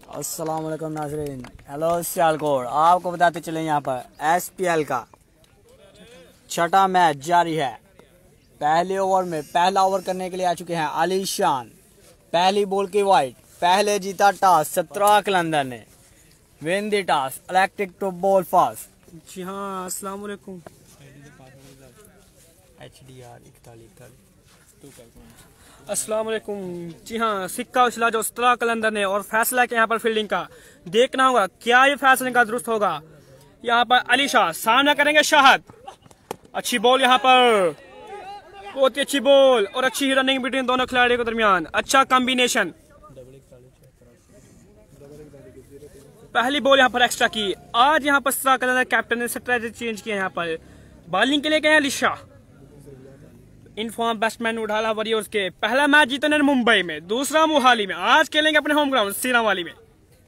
अस्सलाम वालेकुम नाज़रीन। हेलो सियालकोट, आपको बताते चले यहाँ पर SPL का छठा मैच जारी है। पहले ओवर में पहला ओवर करने के लिए आ चुके हैं आलीशान। पहली बॉल की वाइड, पहले जीता टॉस 17 कलंदर ने। Win the toss, elected to bowl fast. जी हाँ, अस्सलाम वालेकुम। अस्सलाम वालेकुम। जी हाँ, सिक्का उछला जो 17 कलंदर ने और फैसला किया यहाँ पर फील्डिंग का। देखना होगा क्या ये फैसले का दुरुस्त होगा। यहाँ पर अली शाह सामना करेंगे शाहद। अच्छी बॉल यहाँ पर, बहुत ही अच्छी बॉल और अच्छी रनिंग बिटवीन दोनों खिलाड़ियों के दरमियान। अच्छा कॉम्बिनेशन। पहली बॉल यहाँ पर एक्स्ट्रा की। आज यहाँ पर 17 कलंदर कैप्टन ने स्ट्रेटजी चेंज किया। यहाँ पर बॉलिंग के लिए गए Ali Shah. In form batsman Udala warriors के पहला मैच जीतने मुंबई में, दूसरा मोहाली में। आज खेलेंगे अपने होम ग्राउंड सीरावाली में।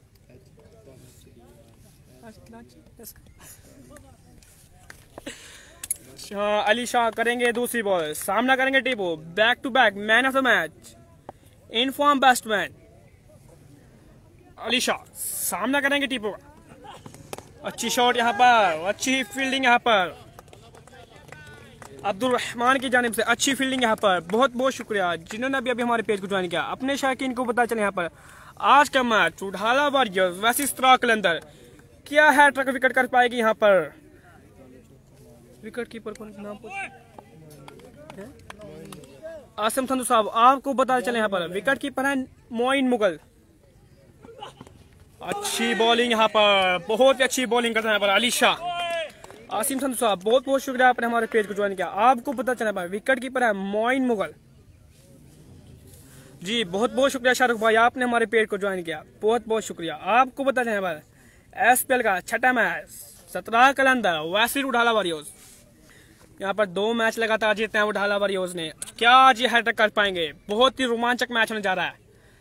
अली शाह करेंगे दूसरी बॉल, सामना करेंगे Tipu. Back to back man of the match. In form batsman Ali Shah सामना करेंगे टीपू। अच्छी शॉट यहाँ पर, अच्छी फील्डिंग यहाँ पर अब्दुल रहमान की जानिब से। अच्छी फील्डिंग यहाँ पर। बहुत बहुत शुक्रिया जिन्होंने अभी हमारे पेज को ज्वाइन किया। अपने शायकीन को पता चले यहाँ पर आज का match Udala warriors versus 17 Qalandar. क्या है ट्रक विकेट कर पाएगी यहाँ पर। विकेट कीपर कौन नाम आसिम संधू साहब, आपको पता चले यहाँ पर विकेट कीपर है मोइन मुगल। अच्छी बॉलिंग यहाँ पर, बहुत ही अच्छी बॉलिंग करता है यहाँ पर अली शाह। आसिम संधू साहब, बहुत बहुत शुक्रिया आपने हमारे पेज को ज्वाइन किया। आपको पता चला भाई विकेट कीपर है मोइन मुगल। जी बहुत बहुत शुक्रिया शाहरुख भाई, आपने हमारे पेज को ज्वाइन किया। बहुत बहुत शुक्रिया। आपको पता चला भाई SPL का छठा match 17 Qalandar versus Udala warriors. यहाँ पर 2 मैच लगातार जीते हैं उड़ाला वॉरियर्स ने। क्या आज ये हैट्रिक कर पाएंगे। बहुत ही रोमांचक मैच होने जा रहा है।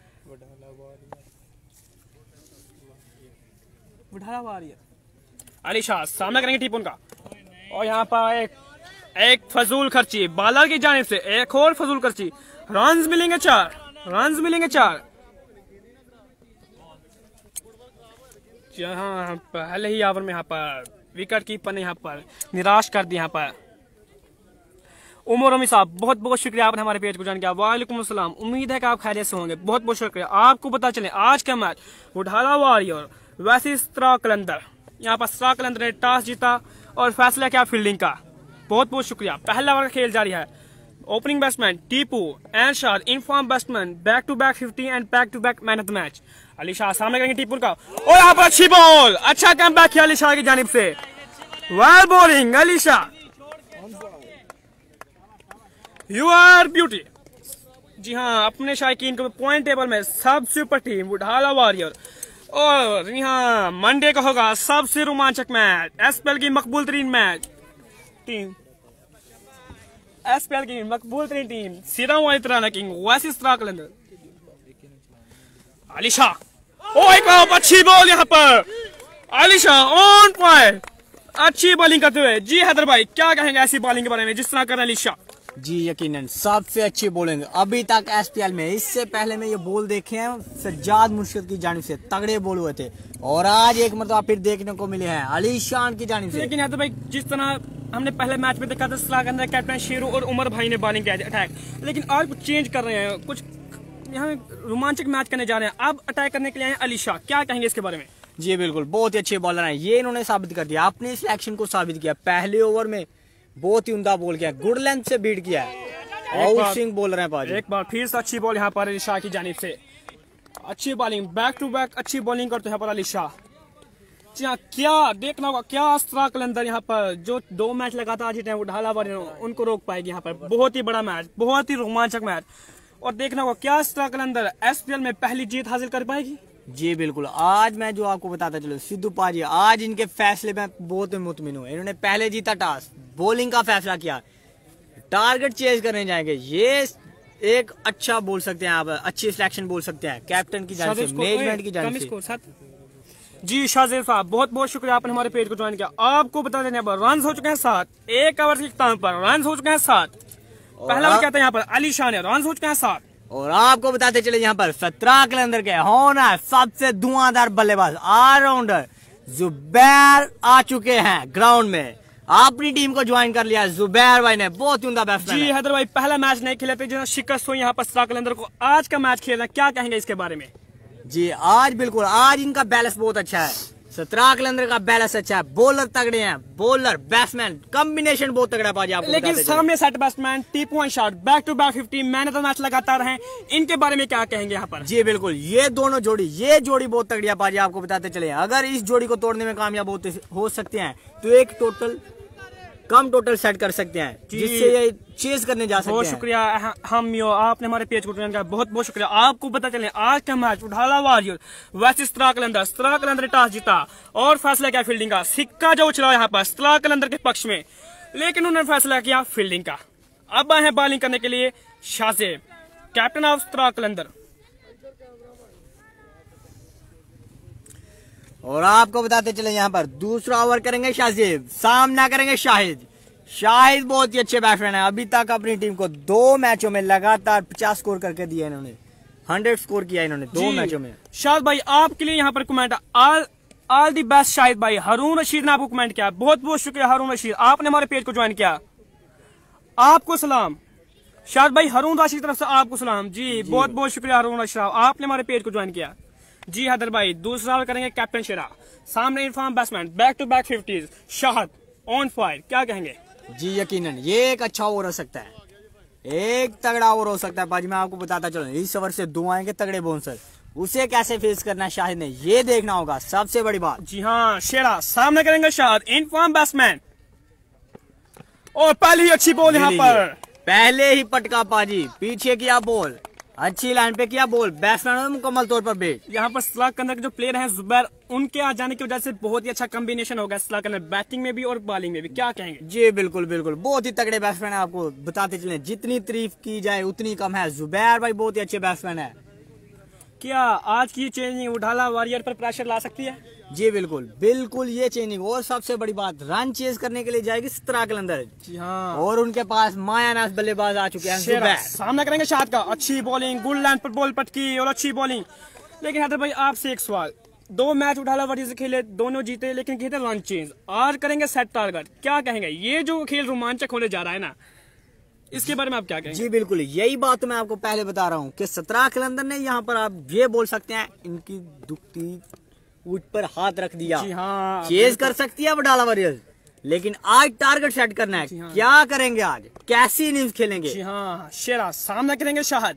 उड़ाला वॉरियर अली शाह सामना करेंगे टीपुन का। और यहाँ पर एक फजूल खर्ची बॉलर की जानिब से, एक और फजूल खर्ची। रन्स मिलेंगे 4, रन्स मिलेंगे 4। यहाँ पहले ही ओवर में यहाँ पर विकेट कीपर ने यहाँ पर निराश कर दिया। यहाँ पर उमर रमी साहब, बहुत बहुत शुक्रिया आपने हमारे पेज को ज्वाइन किया। वालेकुम अस्सलाम। उम्मीद है कि आप खैरियत से होंगे। बहुत बहुत शुक्रिया। आपको पता चले आज का match Udala warrior versus 17 Qalandar. यहाँ पर 17 कलंदर ने टॉस जीता और फैसला किया फील्डिंग का। बहुत बहुत शुक्रिया। पहला ओवर का खेल जारी है। Opening batsman Tipu and Shah, in form batsman back to back 50 and back to back man of the match. Ali Shah सामने करेंगे टीपू का। और यहाँ पर अच्छी बॉल, अच्छा कम बैक किया अली शाह की जानिब से। Well bowling Ali Shah, you are beauty. जी हाँ, अपने शायकीन को पॉइंट टेबल में सबसे ऊपर टीम उड़ाला वॉरियर। और यहाँ मंडे का होगा सबसे रोमांचक मैच। SPL की मकबूल तरीन मैच टीम, SPL की मकबूल तरीन टीम सीरावाली तराना किंग वर्सेस 17 कलंदर। अली शाह, ओ एक अच्छी बॉल यहाँ पर। अली शाह ऑन पॉइंट, अच्छी बॉलिंग करते हुए। जी हैदर भाई, क्या कहेंगे ऐसी बॉलिंग के बारे में जिस तरह कर अली शाह। जी यकीनन सबसे अच्छी बॉलिंग अभी तक SPL में। इससे पहले मैं ये बॉल देखे हैं सज्जाद मुर्शिद की जानिब से, तगड़े बॉल हुए थे। और आज एक मरतबा फिर देखने को मिले हैं अली शाह की जानिब से। लेकिन भाई जिस तरह हमने पहले मैच में देखा था 17 कलंदर कैप्टन शेरू और उमर भाई ने बॉलिंग किया अटैक, लेकिन आज कुछ चेंज कर रहे हैं, कुछ यहाँ रोमांचक मैच करने जा रहे हैं। अब अटैक करने के लिए अली शाह, क्या कहेंगे इसके बारे में। जी बिल्कुल, बहुत ही अच्छे बॉलर हैं ये। इन्होंने साबित कर दिया, अपने सिलेक्शन को साबित किया। पहले ओवर में बहुत ही उम्दा बॉल किया, गुड लेंथ से बीट किया है। आउटस्विंग बॉलर हैं पाजी। एक बार फिर से अच्छी बॉल यहाँ पर अली शाह की जानिब से। अच्छी बॉलिंग, बैक टू बैक अच्छी बॉलिंग करते हैं यहाँ पर अली शाह। जी हाँ, क्या देखना होगा क्या 17 कलंदर यहाँ पर जो 2 मैच लगातार जीते हैं उड़ाला वॉरियर उनको रोक पाएगी। यहाँ पर बहुत ही बड़ा मैच, बहुत ही रोमांचक मैच। और देखना होगा क्या 17 कलंदर SPL में पहली जीत हासिल कर पाएगी। जी बिल्कुल। आज मैं जो आपको बताता चलो सिद्धू पाजी, आज इनके फैसले में बहुत मुतमिन हूँ। इन्होंने पहले जीता टॉस, बॉलिंग का फैसला किया, टारगेट चेज करने जाएंगे। ये एक अच्छा बोल सकते हैं आप, अच्छी सिलेक्शन बोल सकते हैं कैप्टन की जानिब से, मैनेजमेंट की जानिब से। जी शाहजेब साहब, बहुत बहुत शुक्रिया आपने हमारे पेज को ज्वाइन किया। आपको बता देने पर रन हो चुके हैं 7, एक ओवर के इख्तिताम पर रन हो चुके हैं 7। पहला क्या था यहाँ पर अली शाह ने रन हो चुके हैं 7। और आपको बताते चले यहाँ पर 17 कलंदर के होना सबसे धुआंधार बल्लेबाज ऑलराउंडर जुबैर आ चुके हैं ग्राउंड में। अपनी टीम को ज्वाइन कर लिया जुबैर भाई ने, बहुत उम्दा बैट्समैन। जी हैदर भाई पहला मैच नहीं खेले थे जो शिकस्त हुई यहाँ पर 17 कलंदर को, आज का मैच खेल रहे हैं, क्या कहेंगे इसके बारे में? जी आज बिल्कुल, आज इनका बैलेंस बहुत अच्छा है। 17 कलंदर का बैलेंस अच्छा है, बॉलर तगड़े हैं, बॉलर बैट्समैन कॉम्बिनेशन बहुत तगड़ा पाजी आपको। लेकिन सामने सेट बैट्समैन टी पॉइंट shot back to back 50 man of the match लगातार हैं, इनके बारे में क्या कहेंगे यहाँ पर? जी बिल्कुल, ये दोनों जोड़ी, ये जोड़ी बहुत तगड़ी है पाजी आपको बताते चले। अगर इस जोड़ी को तोड़ने में कामयाब हो सकते हैं तो एक कम टोटल सेट कर सकते हैं, जिससे ये चेस करने जा सकते हैं। बहुत शुक्रिया आपने हमारे पेज को ज्वाइन किया, बहुत बहुत शुक्रिया। आपको पता चले आज का मैच उठाला वॉरियर वैसे 17 कलंदर ने टॉस जीता और फैसला किया फील्डिंग का। सिक्का जो उछला यहाँ पर 17 कलंदर के पक्ष में, लेकिन उन्होंने फैसला किया फील्डिंग का। अब आए हैं बॉलिंग करने के लिए शाहजेब, कैप्टन ऑफ 17 कलंदर। और आपको बताते चले यहाँ पर दूसरा ओवर करेंगे शाहजेब, सामना करेंगे शाहिद। शाहिद बहुत ही अच्छे बैट्समैन है, अभी तक अपनी टीम को 2 मैचों में लगातार 50 स्कोर करके दिया इन्होंने, 100 स्कोर किया इन्होंने 2 मैचों में। शाहिद भाई आपके लिए यहाँ पर comment all the best Shahid भाई। हारून रशीद ने आपको कमेंट किया, बहुत बहुत शुक्रिया हारून रशीद, आपने हमारे पेज को ज्वाइन किया, आपको सलाम। शाहिद भाई हारून रशीद की तरफ से आपको सलाम। जी बहुत बहुत शुक्रिया हारून रशीद, आपने हमारे पेज को ज्वाइन किया। जी हैदर भाई दूसरा ओवर करेंगे कैप्टन शेरा, सामने Irfan batsman, back to back 50s, Shahid on fire, क्या कहेंगे? जी यकीनन ये एक अच्छा ओवर हो सकता है, एक तगड़ा ओवर हो सकता है पाजी। मैं आपको बताता चलूं, इस ओवर से 2 आएंगे तगड़े बाउंसर, उसे कैसे फेस करना है शाहिद ने ये देखना होगा, सबसे बड़ी बात। जी हाँ, शेरा सामने करेंगे शाहिद, इरफान बैट्समैन, और पहली अच्छी बॉल यहाँ पर, पहले ही पटका पाजी, पीछे किया बॉल, अच्छी लाइन पे किया बॉल, बैट्समैन मुकम्मल तौर पर बेट। यहाँ पर 17 कलंदर के जो प्लेयर हैं जुबैर, उनके आ जाने की वजह से बहुत ही अच्छा कॉम्बिनेशन होगा 17 कलंदर बैटिंग में भी और बॉलिंग में भी, क्या कहेंगे? जी बिल्कुल बिल्कुल, बहुत ही तगड़े बैट्समैन है, आपको बताते चले जितनी तारीफ की जाए उतनी कम है। जुबैर भाई बहुत ही अच्छे बैट्समैन है। क्या आज की चेंजिंग उठाला वॉरियर पर प्रेशर ला सकती है? जी बिल्कुल बिल्कुल, ये चेंजिंग, और सबसे बड़ी बात रन चेज करने के लिए जाएगी 17 कलंदर। जी हाँ, और उनके पास मायानाज बल्लेबाज आ चुके हैं जुबैर। सामना करेंगे शाहिद का, अच्छी बॉलिंग, गुड लाइन पर बॉल पटकी और अच्छी बॉलिंग। लेकिन हैदर भाई आपसे एक सवाल, 2 मैच उठाला वॉरियर से खेले, दोनों जीते, लेकिन कहते रन चेंज, आज करेंगे सेट टारगेट, क्या कहेंगे? ये जो खेल रोमांचक होने जा रहा है ना, इसके बारे में आप क्या कहेंगे? जी बिल्कुल, यही बात तो मैं आपको पहले बता रहा हूँ कि 17 कलंदर ने यहाँ पर, आप ये बोल सकते हैं, इनकी दुखती ऊँट पर हाथ रख दिया। जी हाँ, चेज कर सकती है वडाला वॉरियर्स, लेकिन आज टारगेट सेट करना है। हाँ, क्या करेंगे आज, कैसी इनिंग्स खेलेंगे? जी हाँ, शेरा सामना करेंगे शाहिद।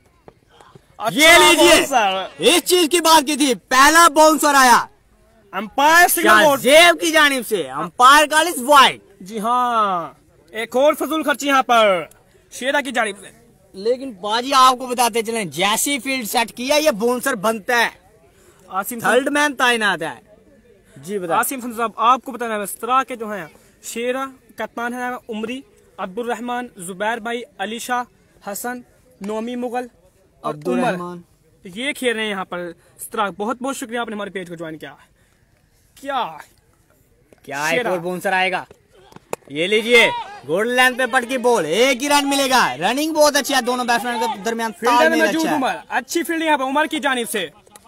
ये लीजिए, इस चीज की बात की थी, पहला बाउंसर आया अंपायर शाहजेब की जानिब से, अंपायर कॉल इज वाइड। जी हाँ, एक और फजूल खर्ची यहाँ पर शेरा की जानिब से। लेकिन बाजी आपको बताते चले, जैसी फील्ड सेट किया ये बाउंसर बनता है, आसिम थर्ड मैन तैनात है। जी बताइए आसिम साहब, आपको बताना है 17 के जो हैं शेरा कप्तान है उमरी, अब्दुल रहमान, जुबैर भाई, अली शाह, हसन, नोमी मुगल और उमर, ये खेल रहे हैं यहाँ पर 17। बहुत बहुत शुक्रिया आपने हमारे पेज को ज्वाइन किया। क्या एक और बाउंसर आएगा, ये लीजिए, गुड लेंथ पे पटकी बॉल, एक ही रन मिलेगा। रनिंग बहुत अच्छी है दोनों बैट्समैन के दरमियान, तालमेल अच्छा है। उमर, अच्छी फील्डिंग यहाँ पर उमर की जानिब से।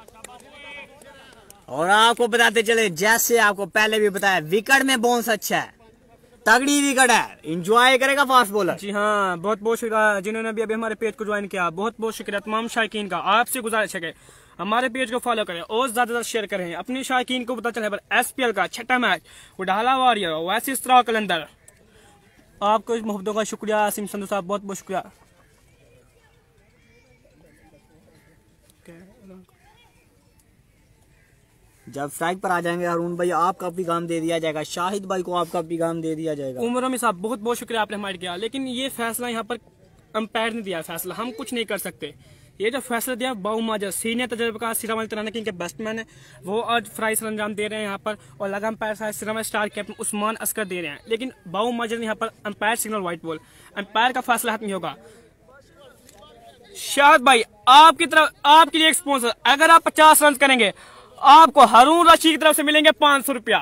और आपको बताते चले, जैसे आपको पहले भी बताया, विकेट में बाउंस अच्छा है, तगड़ी विकेट है, एंजॉय करेगा फास्ट बॉलर। जी हाँ, बहुत बहुत शुक्रिया जिन्होंने अभी हमारे पेज को ज्वाइन किया, बहुत बहुत शुक्रिया तमाम शायकीन का। आपसे गुजारिश है कि हमारे पेज को फॉलो करें और ज्यादा शेयर करें, अपनी शायकीन को पता चले पर SPL का 6ठा मैच उडाला वॉरियर वैसे 17 कलंदर। आपको इस मोहब्बतों का शुक्रिया आसिम संधू साहब, बहुत बहुत शुक्रिया। जब स्ट्राइक पर आ जाएंगे हारून भाई, आपका पैगाम दे दिया जाएगा, शाहिद भाई को आपका पैगाम दे दिया जाएगा। उमर अमी साहब बहुत बहुत शुक्रिया आपने हमारे किया, लेकिन ये फैसला यहाँ पर अंपायर ने दिया फैसला, हम कुछ नहीं कर सकते। ये जो फैसला दिया बाउमाजर सीनियर तजर्बेकार सिरामल तराना के बैट्समैन है, वो आज फ्राई सरंजाम दे रहे हैं यहाँ पर, और लगा अंपायर सिरामल स्टार कैप्टन उस्मान असकर दे रहे हैं। लेकिन बाउमाजर ने यहाँ पर umpire signal wide ball, umpire का फैसला हाथ नहीं होगा। शाहिद भाई आपकी तरफ, आपके लिए एक स्पॉन्सर, अगर आप 50 रन करेंगे आपको हारून रशीद की तरफ से मिलेंगे 500 रुपया।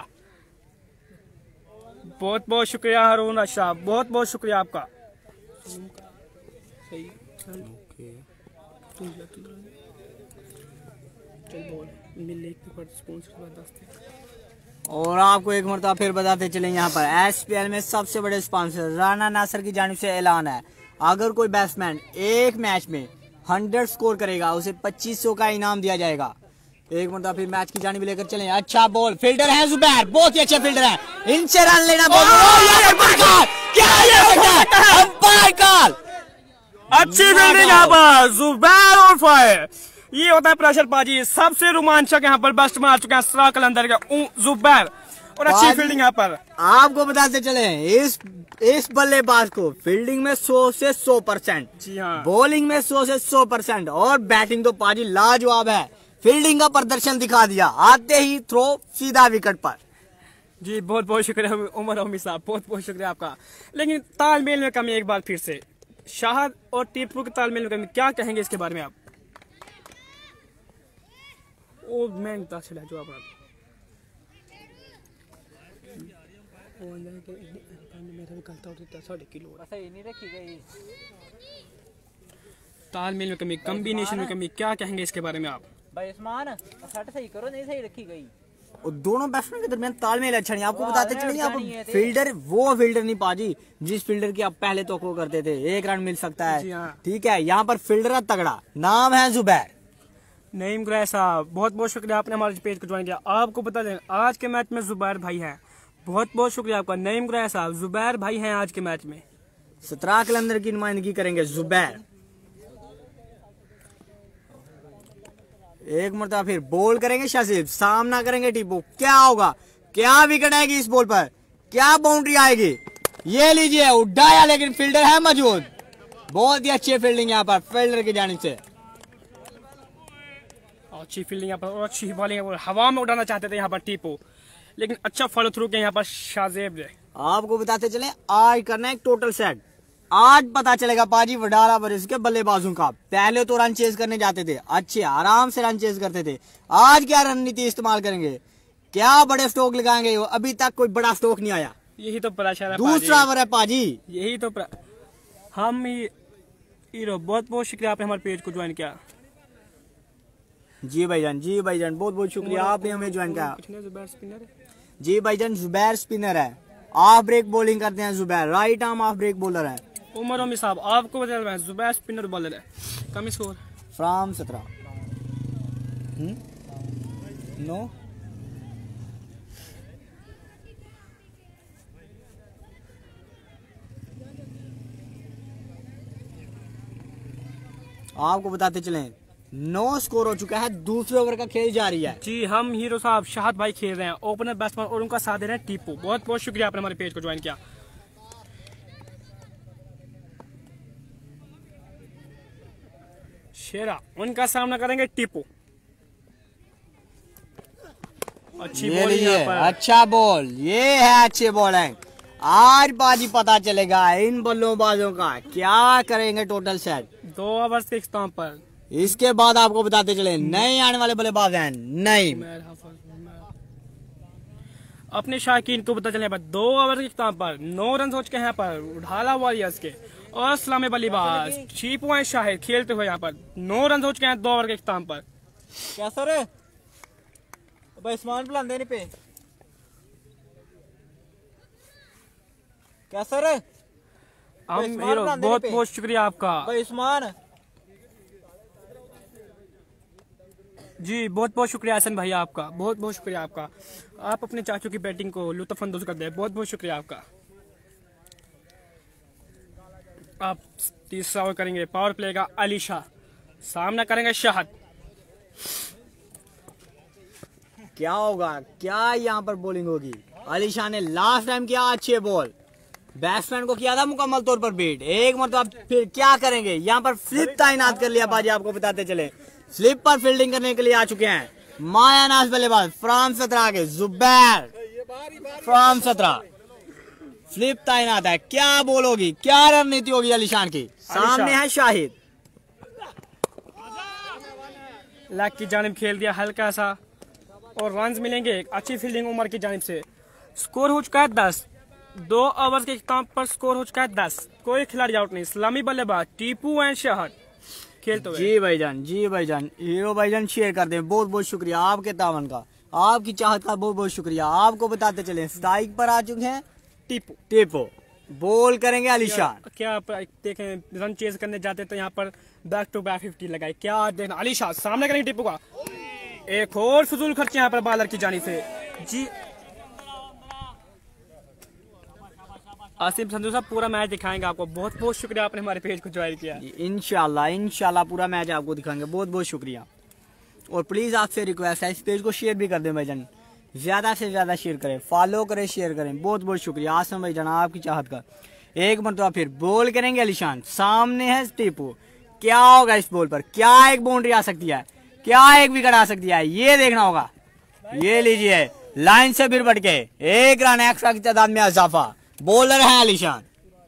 बहुत बहुत शुक्रिया हारून रशीद साहब, बहुत बहुत शुक्रिया आपका। और आपको एक मरतबा फिर बताते चले, यहाँ पर SPL में सबसे बड़े स्पॉन्सर राना नासिर की जानिब से ऐलान है, अगर कोई बैट्समैन एक मैच में 100 स्कोर करेगा उसे 2500 का इनाम दिया जाएगा। एक मरतबा फिर मैच की जानिब लेकर चले। अच्छा बॉल, फील्डर है जुबैर, बहुत ही अच्छे फील्डर है, इनसे रन लेना अंपायर कॉल। अच्छी फील्डिंग यहाँ पर जुबैर और फायर। ये होता है प्रेशर पाजी। सबसे रोमांचक यहाँ पर बैट्समैन आ चुके हैं सरा कलंदर के जुबैर, और अच्छी फील्डिंग यहाँ पर। आपको बताते चले इस बल्लेबाज को फील्डिंग में 100 से 100%, जी हाँ, बॉलिंग में 100 से 100% और बैटिंग तो पाजी लाजवाब है। फील्डिंग का प्रदर्शन दिखा दिया, आते ही थ्रो सीधा विकेट पर। जी बहुत बहुत शुक्रिया उमर अमी साहब, बहुत बहुत शुक्रिया आपका। लेकिन तालमेल में कमी एक बार फिर से, शाहद और टीपू के तालमेल में कमी, क्या कहेंगे इसके बारे में आप? ओ मैं चला जो आप तालमेल में कमी, कॉम्बिनेशन में कमी, क्या कहेंगे इसके बारे में आप? सही करो, नहीं सही रखी गई। और दोनों बैट्समैन के दरमियान तालमेल अच्छा नहीं। आपको बताते चले यहाँ पर फील्डर वो फील्डर नहीं पाजी जिस फील्डर की आप पहले तो करते थे, एक रन मिल सकता है, ठीक है। यहाँ पर फील्डर है तगड़ा, नाम है जुबैर। नईम गुरैश साहब, बहुत बहुत शुक्रिया आपने हमारे पेज को ज्वाइन किया। आपको बता दें आज के मैच में जुबैर भाई हैं, बहुत बहुत शुक्रिया आपका नईम गुरैश साहब। जुबैर भाई हैं आज के मैच में, सतरा कलंदर की नुमाइंदगी करेंगे जुबैर। एक मरतबा फिर बॉल करेंगे शासिब, सामना करेंगे टीपू, क्या होगा, क्या विकेट आएगी इस बॉल पर, क्या बाउंड्री आएगी, ये लीजिए उड़ाया, लेकिन फील्डर है मौजूद। बहुत ही अच्छी फील्डिंग यहाँ पर फील्डर की जानिब से, अच्छी फील्डिंग यहाँ पर और अच्छी बॉलिंग, हवा में उड़ाना चाहते थे यहाँ पर टीपू, लेकिन अच्छा फॉलो थ्रू किया यहाँ पर शाहजेब ने। आपको बताते चले आज करना है एक टोटल सेट। आज पता चलेगा पाजी वडाला वर्सेस के बल्लेबाजों का। पहले तो रन चेज करने जाते थे, अच्छे आराम से रन चेज करते थे, आज क्या रणनीति इस्तेमाल करेंगे, क्या बड़े स्ट्रोक लगाएंगे, अभी तक कोई बड़ा स्ट्रोक नहीं आया। यही तो प्रेशर है, दूसरा ओवर है पाजी, यही तो हम हीरो। बहुत बहुत शुक्रिया आपने हमारे पेज को ज्वाइन किया। जी भाईजान, जी भाईजान, बहुत बहुत शुक्रिया आपने हमें ज्वाइन किया। जी भाईजान जुबैर स्पिनर है, ऑफ ब्रेक बॉलिंग करते हैं Zubair, right arm off break bowler है। उमर अमी साहब आपको बता रहे हैं जुबैर स्पिनर बॉलर है। कम स्कोर फ्रॉम 17 नो आपको बताते चलें 9 स्कोर हो चुका है, दूसरे ओवर का खेल जारी है। जी हम हीरो साहब शाहद भाई खेल रहे हैं, ओपनर बैट्समैन और उनका साथ दे रहे हैं टीपू। बहुत बहुत शुक्रिया आपने हमारे पेज को ज्वाइन किया। शेरा उनका सामना करेंगे टीपू। अच्छी बॉल, अच्छा बॉल, ये है अच्छे बॉलिंग। आज बाजी पता चलेगा इन बल्लेबाजों का, क्या करेंगे टोटल सेट 2 ओवर के इख्तिताम पर। इसके बाद आपको बताते चले नए आने वाले बल्लेबाज हैं नई। अपने शायकीन को पता चले 2 ओवर के इख्तिताम पर 9 रन हो चुके हैं यहाँ पर उड़ाला वॉरियर्स के, और इस्लामी बल्लेबाज टीपू एंड शाहिद खेलते हुए यहाँ पर 9 रन हो चुके हैं 2 ओवर के इख्तिताम पर। क्या सर बैट्समैन बुलाते नहीं पे, क्या सर हम हीरो बहुत बहुत शुक्रिया आपका बैट्समैन। जी बहुत बहुत शुक्रिया हसन भाई आपका, बहुत बहुत शुक्रिया आपका। आप अपने चाचू की बैटिंग को लुत्फानंदोज करते हैं, बहुत बहुत शुक्रिया आपका। आप तीसरा ओवर करेंगे पावर प्ले का अली शाह, सामना करेंगे शाहद। क्या होगा, क्या यहाँ पर बॉलिंग होगी। अली शाह ने लास्ट टाइम किया अच्छे बॉल, बैट्समैन को किया था मुकम्मल तौर पर बीट। एक मतलब फिर क्या करेंगे, यहाँ पर फ्लिप तैनात कर लिया बाजी। आपको बताते चले स्लिप पर फील्डिंग करने के लिए आ चुके हैं मायानाज बल्लेबाज फ्राम 17 के जुबैर फ्राम 17। फ्लिप तैनात है, क्या बॉल होगी, क्या रणनीति होगी अलीशान की। सामने है शाहिद, लेग की जानिब खेल दिया हल्का सा और रन्स मिलेंगे। एक अच्छी फील्डिंग उमर की जानिब से। स्कोर हो चुका है 10, 2 ओवर के इख्तिताम पर स्कोर हो चुका है 10। कोई खिलाड़ी आउट नहीं। इस्लामी बल्लेबाज टीपू एंड शाहद खेलते हुए। जी भाईजान हीरो भाईजान शेयर कर दें। बहुत बहुत शुक्रिया आपके तावन का, आपकी चाहत का बहुत बहुत शुक्रिया। आपको बताते चले स्ट्राइक पर आ चुके हैं टीपो, बॉल करेंगे अलीशान। क्या आप देखें रन चेज करने जाते तो यहाँ पर बैक टू बैक 50 लगाए। क्या देखना अलीशान सामने करेंगे टीपो का, एक और फजूल खर्च यहाँ पर बॉलर की जानिब से। जी आसिफ संधू साहब पूरा मैच दिखाएंगे आपको। बहुत बहुत शुक्रिया आपने हमारे पेज को ज्वाइन किया। इंशाल्लाह पूरा मैच आपको दिखाएंगे। बहुत बहुत शुक्रिया। और प्लीज आपसे रिक्वेस्ट है इस पेज को शेयर भी कर दें भाईजान, ज्यादा से ज्यादा शेयर करें, फॉलो करें, शेयर करें। बहुत बहुत शुक्रिया आसम भाईजान आपकी चाहत का। एक मरतबा फिर बॉल करेंगे अलीशान, सामने है टीपो। क्या होगा इस बॉल पर, क्या एक बाउंड्री आ सकती है, क्या एक विकेट आ सकती है, ये देखना होगा। ये लीजिए लाइन से फिर बढ़ के एक रन एक्स्ट्रा की तादाद में इजाफा। बॉलर है अलीशान।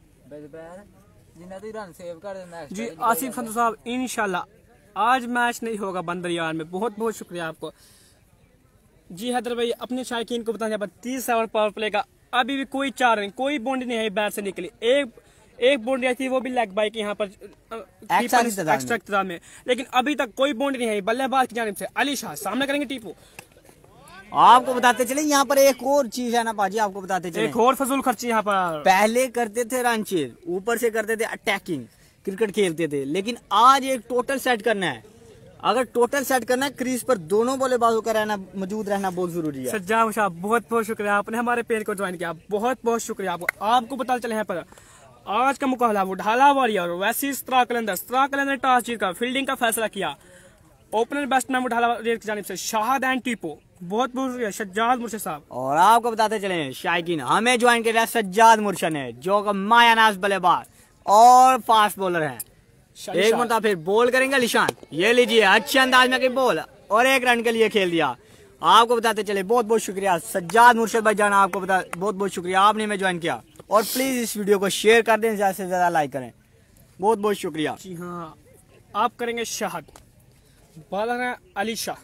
जी आसिफ संधू साहब इंशाल्लाह आज मैच नहीं होगा बंदरयार में। बहुत बहुत शुक्रिया आपको। जी हैदर भाई अपने शायकीन को बताने 30 ओवर पावर प्ले का अभी भी कोई 4 रन, कोई बाउंड्री नहीं है बैट से निकली। एक बाउंड्री आई थी वो भी लेग बाई की यहाँ पर एक्स्ट्रा में, लेकिन अभी तक कोई बाउंड्री नहीं है बल्लेबाज की जानिब से। अलीशान सामने करेंगे टीपो। आपको बताते चले यहाँ पर एक और चीज है ना पाजी, आपको बताते चले एक और फजूल खर्ची यहाँ पर। पहले करते थे रन चेज, ऊपर से करते थे अटैकिंग क्रिकेट खेलते थे, लेकिन आज एक टोटल सेट करना है। अगर टोटल सेट करना है क्रीज पर दोनों बल्लेबाजों का रहना मौजूद रहना बहुत जरूरी है। सज्जाद साहब बहुत बहुत शुक्रिया आपने हमारे पेज को ज्वाइन किया। बहुत बहुत शुक्रिया आपको पता चले यहाँ पर आज का मुकाबला उठाला वॉरियर वैसी स्ट्रा कलंदर ने टॉस जीतकर फील्डिंग का फैसला किया। ओपनर बैट्समैन उठाला वॉरियर की जानिब से शाहिद एंड टीपो। बहुत बहुत शुक्रिया सज्जाद मुर्शिद साहब। और आपको बताते चले शायकीन हमें ज्वाइन किया सज्जाद मुर्शिद ने, जो मायानाज बल्लेबाज और फास्ट बॉलर है। एक मरतबा फिर बॉल करेंगे अलीशान। ये लीजिए अच्छे अंदाज में की बॉल और एक रन के लिए खेल दिया। आपको बताते चले बहुत बहुत शुक्रिया सज्जाद मुर्शिद भाई जाना, आपको बहुत बहुत शुक्रिया आपने हमें ज्वाइन किया। और प्लीज इस वीडियो को शेयर कर दें, ज्यादा से ज्यादा लाइक करें। बहुत बहुत शुक्रिया। जी हाँ आप करेंगे शाहद, बॉलर है अली शाह।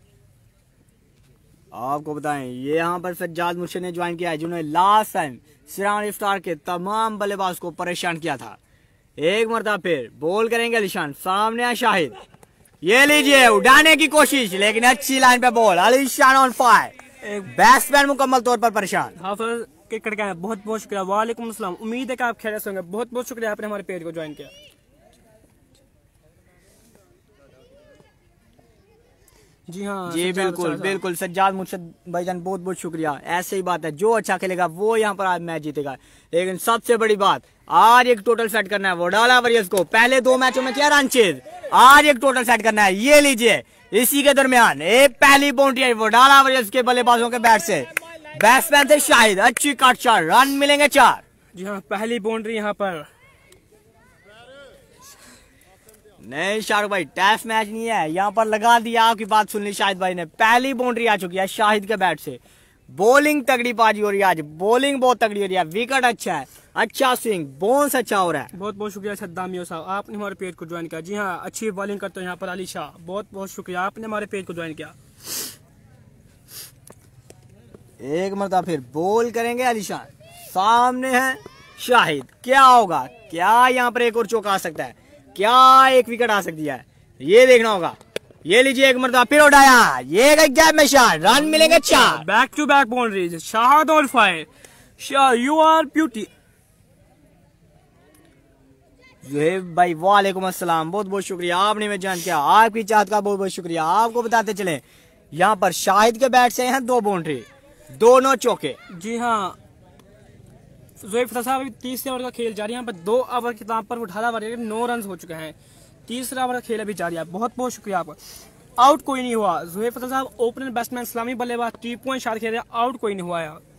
आपको बताएं ये यहाँ पर सज्जाद मुर्शिद ने ज्वाइन किया है, जिन्होंने लास्ट टाइम सिरान इफ्तार के तमाम बल्लेबाज को परेशान किया था। एक मरतबा फिर बॉल करेंगे अलीशान, सामने है शाहिद। ये लीजिए उड़ाने की कोशिश, लेकिन अच्छी लाइन पे ball. Alishan on fire, batsman मुकम्मल तौर पर परेशान। हाफिज क्रिकेट का बहुत बहुत शुक्रिया। वालेकुम अस्सलाम, उम्मीद है कि आप खैरियत से होंगे। बहुत बहुत शुक्रिया आपने हमारे पेज को ज्वाइन किया। जी हाँ जी बिल्कुल सज्जाद मुर्शिद भाईजान बहुत बहुत शुक्रिया। ऐसे ही बात है, जो अच्छा खेलेगा वो यहाँ पर आज मैच जीतेगा। लेकिन सबसे बड़ी बात आज एक टोटल सेट करना है वडाला वॉरियर्स को। पहले 2 मैचों में क्या रन चेज, आज एक टोटल सेट करना है। ये लीजिए इसी के दरमियान एक पहली बाउंड्री आई वडाला वॉरियर्स के बल्लेबाजों के बैट से। बैट्समैन थे शाहिद, अच्छी काट शॉट, रन मिलेंगे 4। जी हाँ पहली बाउंड्री यहाँ पर। नहीं शाहरुख भाई टेस्ट मैच नहीं है, यहाँ पर लगा दिया। आपकी बात सुन ली शाहिद भाई ने। पहली बाउंड्री आ चुकी है शाहिद के बैट से। बॉलिंग तगड़ी बाजी हो रही है आज, बॉलिंग बहुत तगड़ी हो रही है। विकेट अच्छा है, अच्छा स्विंग, बाउंस अच्छा हो रहा है। बहुत बहुत शुक्रिया सद्दामियो साहब आपने हमारे पेज को ज्वाइन किया। जी हाँ अच्छी बॉलिंग करते हैं यहाँ पर अली शाह। बहुत बहुत शुक्रिया आपने हमारे पेज को ज्वाइन किया। एक मरतबा फिर बॉल करेंगे अलीशान, सामने है शाहिद। क्या होगा, क्या यहाँ पर एक और चौका आ सकता है, क्या एक विकेट आ सकती है, ये देखना होगा। ये लीजिए एक मरतबा फिर उठाया, ये गैप में शॉट, रन मिलेंगे 4। Back to back boundaries, Shahid on fire. Shah you are beauty. Zuhaib भाई वालेकुम अस्सलाम, बहुत बहुत शुक्रिया आपने हमें ज्वाइन किया। आपकी चाहत का बहुत बहुत शुक्रिया। आपको बताते चले यहाँ पर शाहिद के बैट से हैं 2 बाउंड्री, दोनों चौके। जी हाँ जुहेब साहब 30 ओवर का खेल जारी है। यहाँ पर 2 ओवर के दाम पर 18 ओवर 9 रन हो चुके हैं। तीसरा ओवर का खेल अभी जारी है। बहुत बहुत शुक्रिया आपका। आउट कोई नहीं हुआ। जुहेब साहब ओपनर बैट्समैन इस्लामी बल्लेबाज 3 पॉइंट शाट खेल रहे, आउट कोई नहीं हुआ यार।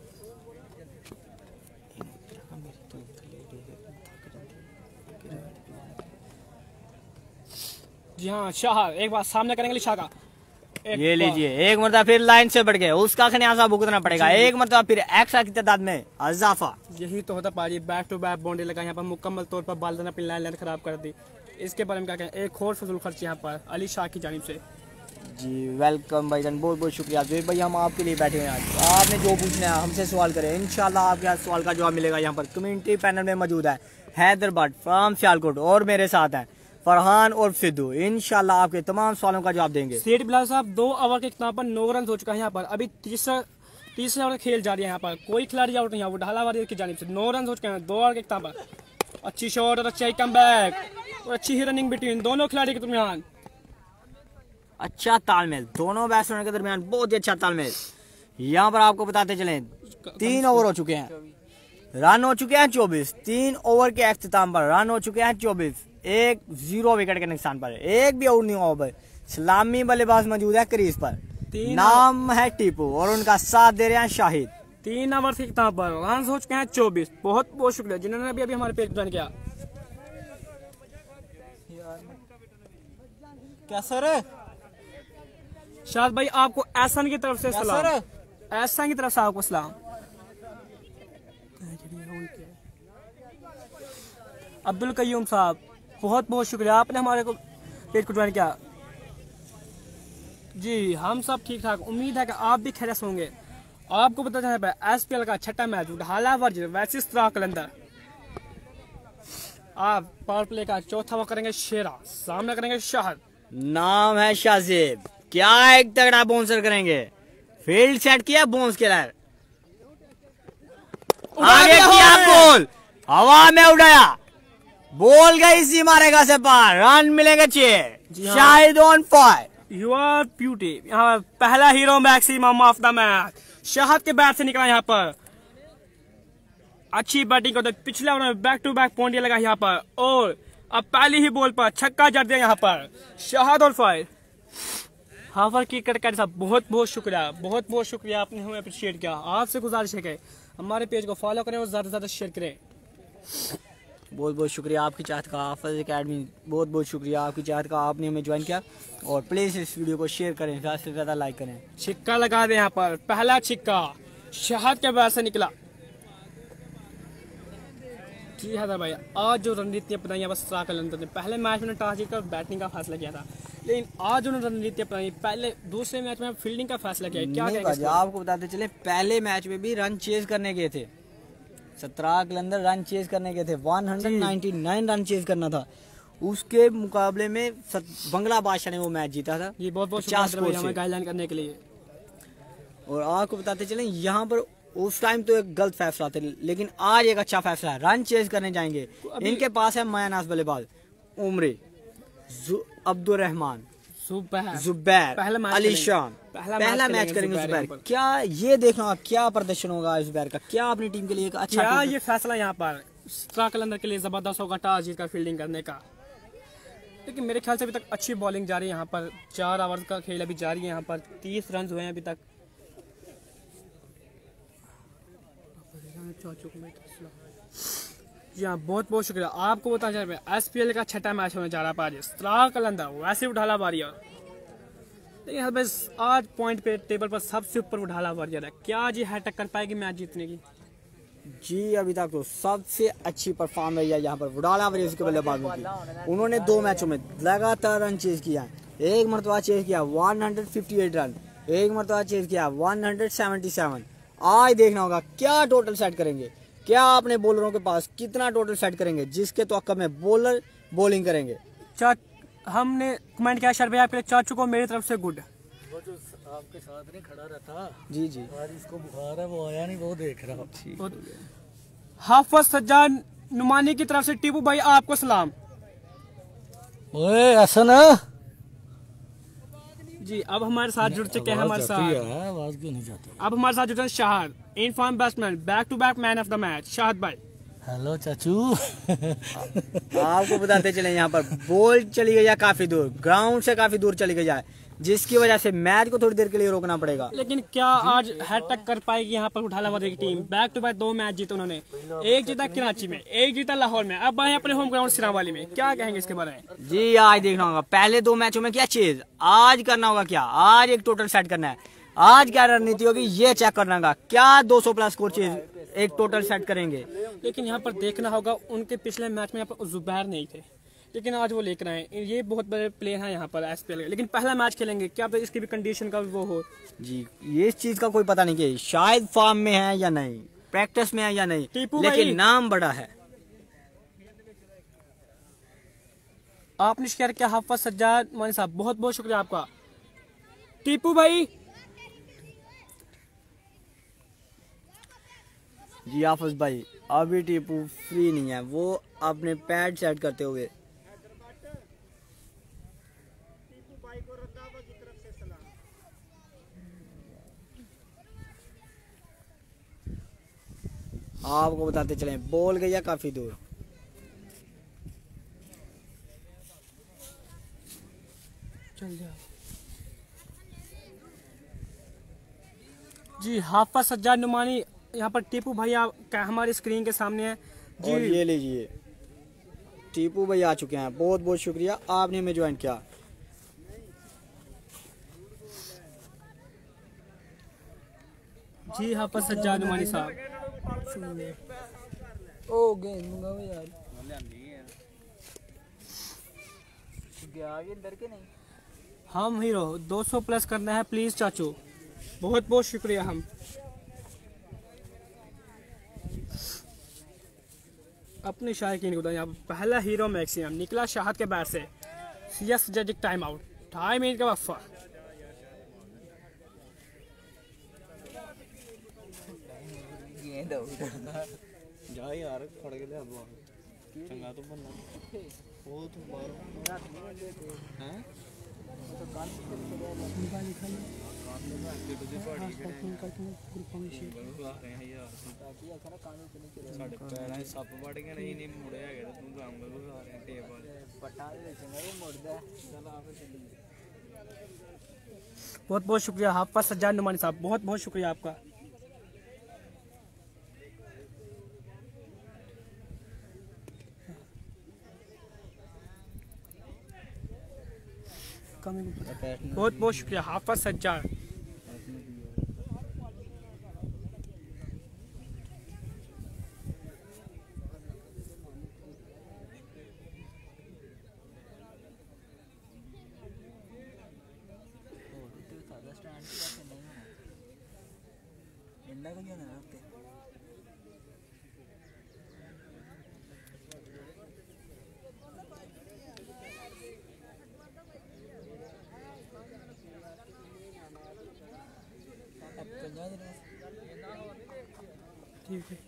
जी हाँ शाह एक बार सामने करेंगे शाह का। ये लीजिए एक मरतबा फिर लाइन से बढ़ गए, उसका खन्यासा भुगतना पड़ेगा। एक मरतबा फिर एक्स्ट्रा की तादाद में इजाफा। यही तो होता पाजी, बैक टू बैक बाउंड्री लगा यहाँ पर मुकम्मल तौर पर बाल अपनी लाइन खराब कर दी। इसके बारे में क्या कहें, एक और फजूल खर्च यहाँ पर अली शाह की जानिब से। जी वेलकम भाईजान, बहुत बहुत शुक्रिया। जो भाई हम आपके लिए बैठे हैं आज, आपने जो पूछना है हमसे सवाल करें, इंशाल्लाह आपके हर सवाल का जवाब मिलेगा। यहाँ पर कम्युनिटी पैनल में मौजूद है हैदर भट्ट फ्रॉम सियालकोट और मेरे साथ हैं फरहान और फिदू इंशाल्लाह आपके तमाम सवालों का जवाब देंगे। सेठ बिलाल साहब 2 ओवर के इख्तिताम पर 9 रन हो चुका है यहाँ पर। अभी तीसरे ओवर खेल जा रही है यहाँ पर, कोई खिलाड़ी आउट नहीं है, वो ढाला वाली की जानिब से 9 रन हो चुके हैं 2 ओवर के इख्तिताम पर। अच्छी शॉट और अच्छा कम बैक और अच्छी ही रनिंग बिटवीन दोनों खिलाड़ी के दरमियान। अच्छा तालमेल दोनों बैट्समैन के दरमियान, बहुत ही अच्छा तालमेल। यहाँ पर आपको बताते चले 3 ओवर हो चुके हैं, रन हो चुके हैं 24। 3 ओवर के इख्तिताम पर रन हो चुके हैं 24, 1-0 विकेट के नुकसान पर, एक भी आउट नहीं हुआ पर। सलामी बल्लेबाज मौजूद है क्रीज पर, नाम है टीपू और उनका साथ दे रहे हैं शाहिद। 3 ओवर के इख्तिताम पर रन हो चुके हैं 24। बहुत बहुत शुक्रिया जिन्होंने अभी हमारे पेज ज्वाइन किया। क्या सर है? शाद भाई आपको एहसान की तरफ से सलाम। एहसान की तरफ से आपको सलाम। अब्दुल कयूम साहब बहुत बहुत शुक्रिया, आपने हमारे को पेज को ज्वाइन किया। जी हम सब ठीक ठाक, उम्मीद है कि आप भी खैरियत होंगे। आपको पता चला एसपीएल का छठा मैच ढाला वर्सेस वैशिष्ट कलंदर। आप पावर प्ले का चौथा ओवर करेंगे शेरा, सामने करेंगे शहद। नाम है शाजिब, क्या एक तगड़ा बाउंसर करेंगे, फील्ड सेट किया बाउंस के लिए आगे किया बॉल, हवा में उड़ाया, बॉल गई सी मारेगा से पार, रन मिलेंगे 6। Shahid on fire, you are beauty. यहाँ पहला hero maximum of the match शहद के बैट से निकला यहाँ पर। अच्छी बैटिंग करते, पिछले ओवर में बैक टू बैक पॉइंट लगा यहाँ पर और अब पहली ही बॉल पर छक्का जड़ दिया यहाँ पर शहद और फायर। हाफर क्रिकेट का साहब बहुत बहुत शुक्रिया, बहुत बहुत शुक्रिया, आपने हमें अप्रिशिएट किया। आपसे गुजारिश है कि हमारे पेज को फॉलो करें और ज्यादा से ज्यादा शेयर करें। बहुत बहुत शुक्रिया आपकी चाहत का, हाफिज एकेडमी बहुत बहुत शुक्रिया आपकी चाहत का, आपने हमें ज्वाइन किया। और प्लीज इस वीडियो को शेयर करें, ज्यादा से ज्यादा लाइक करें। छिक्का लगा दे यहाँ पर, पहला छिक्का शहद के बैट से निकला। जी हाँ भाई, आज जो रणनीतियां अपनाई बस कलंदर ने, पहले मैच में टॉस जीतकर बैटिंग का फैसला किया था, लेकिन आज उन्होंने रणनीतियां अपनाई, पहले दूसरे मैच में फील्डिंग का फैसला किया। क्या कहेंगे? आपको बताते चले पहले मैच में भी रन चेज करने गए थे, 17 कलंदर रन चेज करने गए थे, 199 रन चेज करना था। उसके मुकाबले में बंगला बादशाह ने वो मैच जीता था। ये बहुत बहुत शुक्रिया गाइडलाइन करने के लिए। और आपको बताते चले यहाँ पर उस टाइम तो एक गलत फैसला था, लेकिन आज एक अच्छा फैसला है, रन चेज करने जाएंगे। इनके पास है मायानाज बल्लेबाज, उमरे, अब्दुल रहमान, जुबैर, अलीशान, पहला मैच करेंगे जुबैर। क्या ये देखना क्या प्रदर्शन होगा जुबैर का, क्या अपनी टीम के लिए एक अच्छा क्या ये फैसला यहाँ पर कलंदर के लिए जबरदस्त होगा टॉस जीत कर फील्डिंग करने का। लेकिन मेरे ख्याल से अभी तक अच्छी बॉलिंग जारी है यहाँ पर, 4 ओवर का खेल अभी जारी है यहाँ पर, 30 रन हुए हैं अभी तक। जी हाँ बहुत बहुत शुक्रिया, आपको बता चाह रहे एसपीएल का छठा मैच होने जा रहा है आज कलंदर वैसे उठाला वारियर। लेकिन बस आज पॉइंट पे टेबल पर सबसे ऊपर उठाला वारियर है, क्या जी हैट्रिक कर पाएगी मैच जीतने की? जी अभी तक तो सबसे अच्छी परफॉर्म रही है यहाँ पर वुडाला वारियर्स के बल्लेबाजों की। उन्होंने 2 मैचों में लगातार रन चेज किया है, एक मरतबा चेज किया 158 रन, एक मरतबा चेज किया 177। आज देखना होगा क्या टोटल सेट करेंगे, क्या अपने बॉलरों के पास कितना टोटल सेट करेंगे, जिसके तो में बॉलर बॉलिंग करेंगे। हमने कमेंट किया शर भाई आपके चाचू को मेरी तरफ से गुड। वो जो आपके साथ नहीं खड़ा रहता, जी जी, आज इसको बुखार है, वो आया नहीं, वो देख रहा। हाफिज सज्जाद नुमानी की तरफ से टीपू भाई आपको सलाम। ओए ऐसा ना जी, अब हमारे साथ जुड़ चुके हैं हमारे साथ, आवाज क्यों नहीं जाती? अब हमारे साथ जुड़े शहद, in form batsman, back to back man of the match शहद भाई। हेलो चाचू। आपको बताते चले यहाँ पर बॉल चली गई है काफी दूर, ग्राउंड से काफी दूर चली गई है, जिसकी वजह से मैच को थोड़ी देर के लिए रोकना पड़ेगा। लेकिन क्या आज हैट्रिक कर पाएगी यहाँ पर उठाला वारियर की team? Back to back 2 match जीते उन्होंने, एक जीता कराची में, एक जीता लाहौर में, अब आए अपने होम ग्राउंड सिरावाली में। क्या कहेंगे इसके बारे में? जी आज देखना होगा पहले 2 मैचों में क्या चीज, आज करना होगा क्या, आज एक टोटल सेट करना है, आज क्या रणनीति होगी ये चेक करना होगा, क्या 200 प्लस स्कोर चीज एक टोटल सेट करेंगे। लेकिन यहाँ पर देखना होगा उनके पिछले मैच में यहाँ पर जुबैर नहीं थे, लेकिन आज वो लेकर आए, ये बहुत बड़े प्लेयर हैं यहाँ पर एसपीएल के। लेकिन पहला मैच खेलेंगे, क्या पता इसकी भी कंडीशन का वो हो। जी ये इस चीज का कोई पता नहीं कि शायद फॉर्म में है या नहीं, प्रैक्टिस में है या नहीं, लेकिन नाम बड़ा है। आपने शेयर किया हाफिज सज्जाद नुमानी साहब, बहुत बहुत शुक्रिया आपका। टीपू भाई जी हाफिज भाई, अभी टीपू फ्री नहीं है, वो अपने पैड सेट करते हुए। आपको बताते चले, बॉल गया काफी दूर। चल जा जी। हाफिज सज्जाद नुमानी, यहाँ पर टीपू भाई हमारी स्क्रीन के सामने है जी। और ये लीजिए, टीपू भाई आ चुके हैं, बहुत बहुत शुक्रिया आपने हमें ज्वाइन किया। जी हाफिज सज्जाद नुमानी साहब। ओ गेंद मंगाओ यार, गया ये अंदर के नहीं। हम हीरो 200 प्लस करना है प्लीज चाचू, बहुत बहुत शुक्रिया। हम अपने शायकीन को यहाँ पहला हीरो मैक्सिमम निकला शाहद के बैट से। सीएस जजिक टाइम आउट, 2.5 मिनट का वक्फा। जा यार फड़ के ले चंगा तो बनना वो तो बाहर हैं सप वड़ गए नहीं मुड़े है तू काम खा रहे टेप बहुत बहुत शुक्रिया हाफिज सज्जाद नुमानी साहब, बहुत बहुत शुक्रिया आपका। बहुत बहुत शुक्रिया हाफिज सज्जाद। ठीक है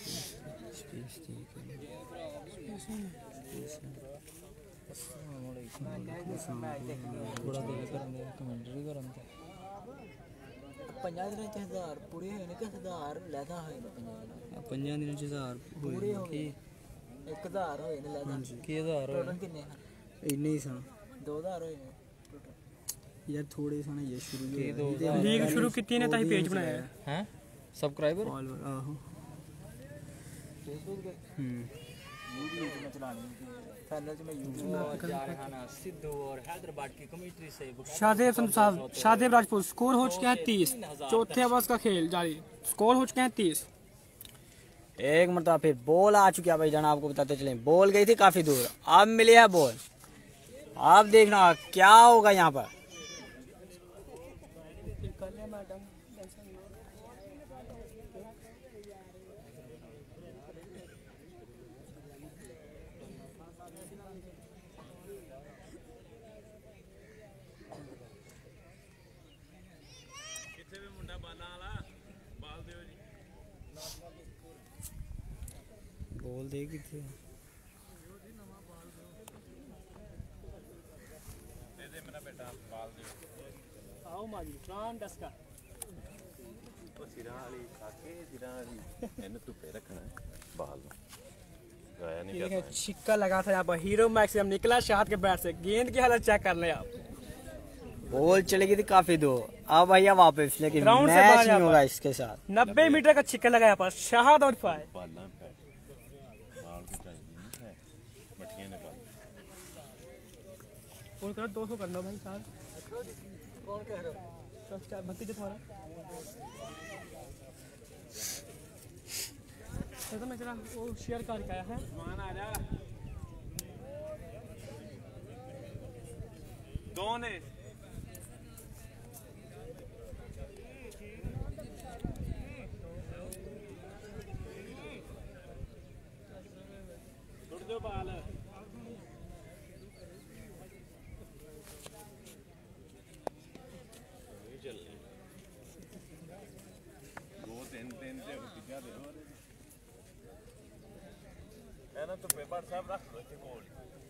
थोड़ा देर कमेंट्री करन ते 50 दिन 1000 पूरे होने के 1000 लेदा होए ने 50 दिन 1000 पूरे हो गए 1000 होए ने लेदा की 1000 टोटल कितने इन्ने ही सन 2000 होए ने टोटल यार थोड़े सन ये शुरू लीग शुरू कितनी ने ताही पेज बनाया है हैं सब्सक्राइबर फॉलोअर आहो फेसबुक पे यूट्यूब में चलानी चैनल में यूट्यूब जारखाना सिद्धू और हैदराबाद की कमेंट्री से शाहदेव संधू साहब, शाहदेव राजपूत, स्कोर हो चुके हैं 30, चौथे ओवर का खेल जारी, स्कोर हो चुके हैं 30। एक मरतबा फिर बॉल आ चुकी है भाई जान, आपको बताते चले बॉल गई थी काफी दूर, अब मिली है बॉल। आप देखना क्या होगा यहाँ पर। बॉल दे किथे मेरा बेटा बाल दे आओ माजी प्राण डस्का ਉਹ ਸਿਰਾਂ ਵਾਲੀ ਕਾਕੇ ਸਿਰਾਂ ਵਾਲੀ ਇਹਨੂੰ ਧੁੱਪੇ ਰੱਖਣਾ ਬਾਲ ਨੂੰ गाया नहीं ये जाता देखिए छिक्का लगा था यहाँ पर हीरो मैक्सिमम निकला शाहद के बैट से। गेंद की हालत चेक कर ले आप, बॉल चली गई थी काफी दूर, अब भैया वापस, लेकिन ग्राउंड से मैच बाहर नहीं यहाँ होगा पर। इसके साथ। 90 मीटर का छिक्का लगा यहाँ पर, शाहद और फाय। बाल पे बाल को चाहिए है मठिया ने बाल फोन करो 200 करना भाई साहब। कौन कह रहे हो? 32 तुम्हारा तो मैं जरा वो शेयर करके आया है। मान आ जा दो ने टूट दो बाल ਇਹਨਾਂ ਤੋਂ ਪੇਪਰ ਸਾਹਿਬ ਰੱਖ ਲੋ ਇੱਥੇ ਕੋਲ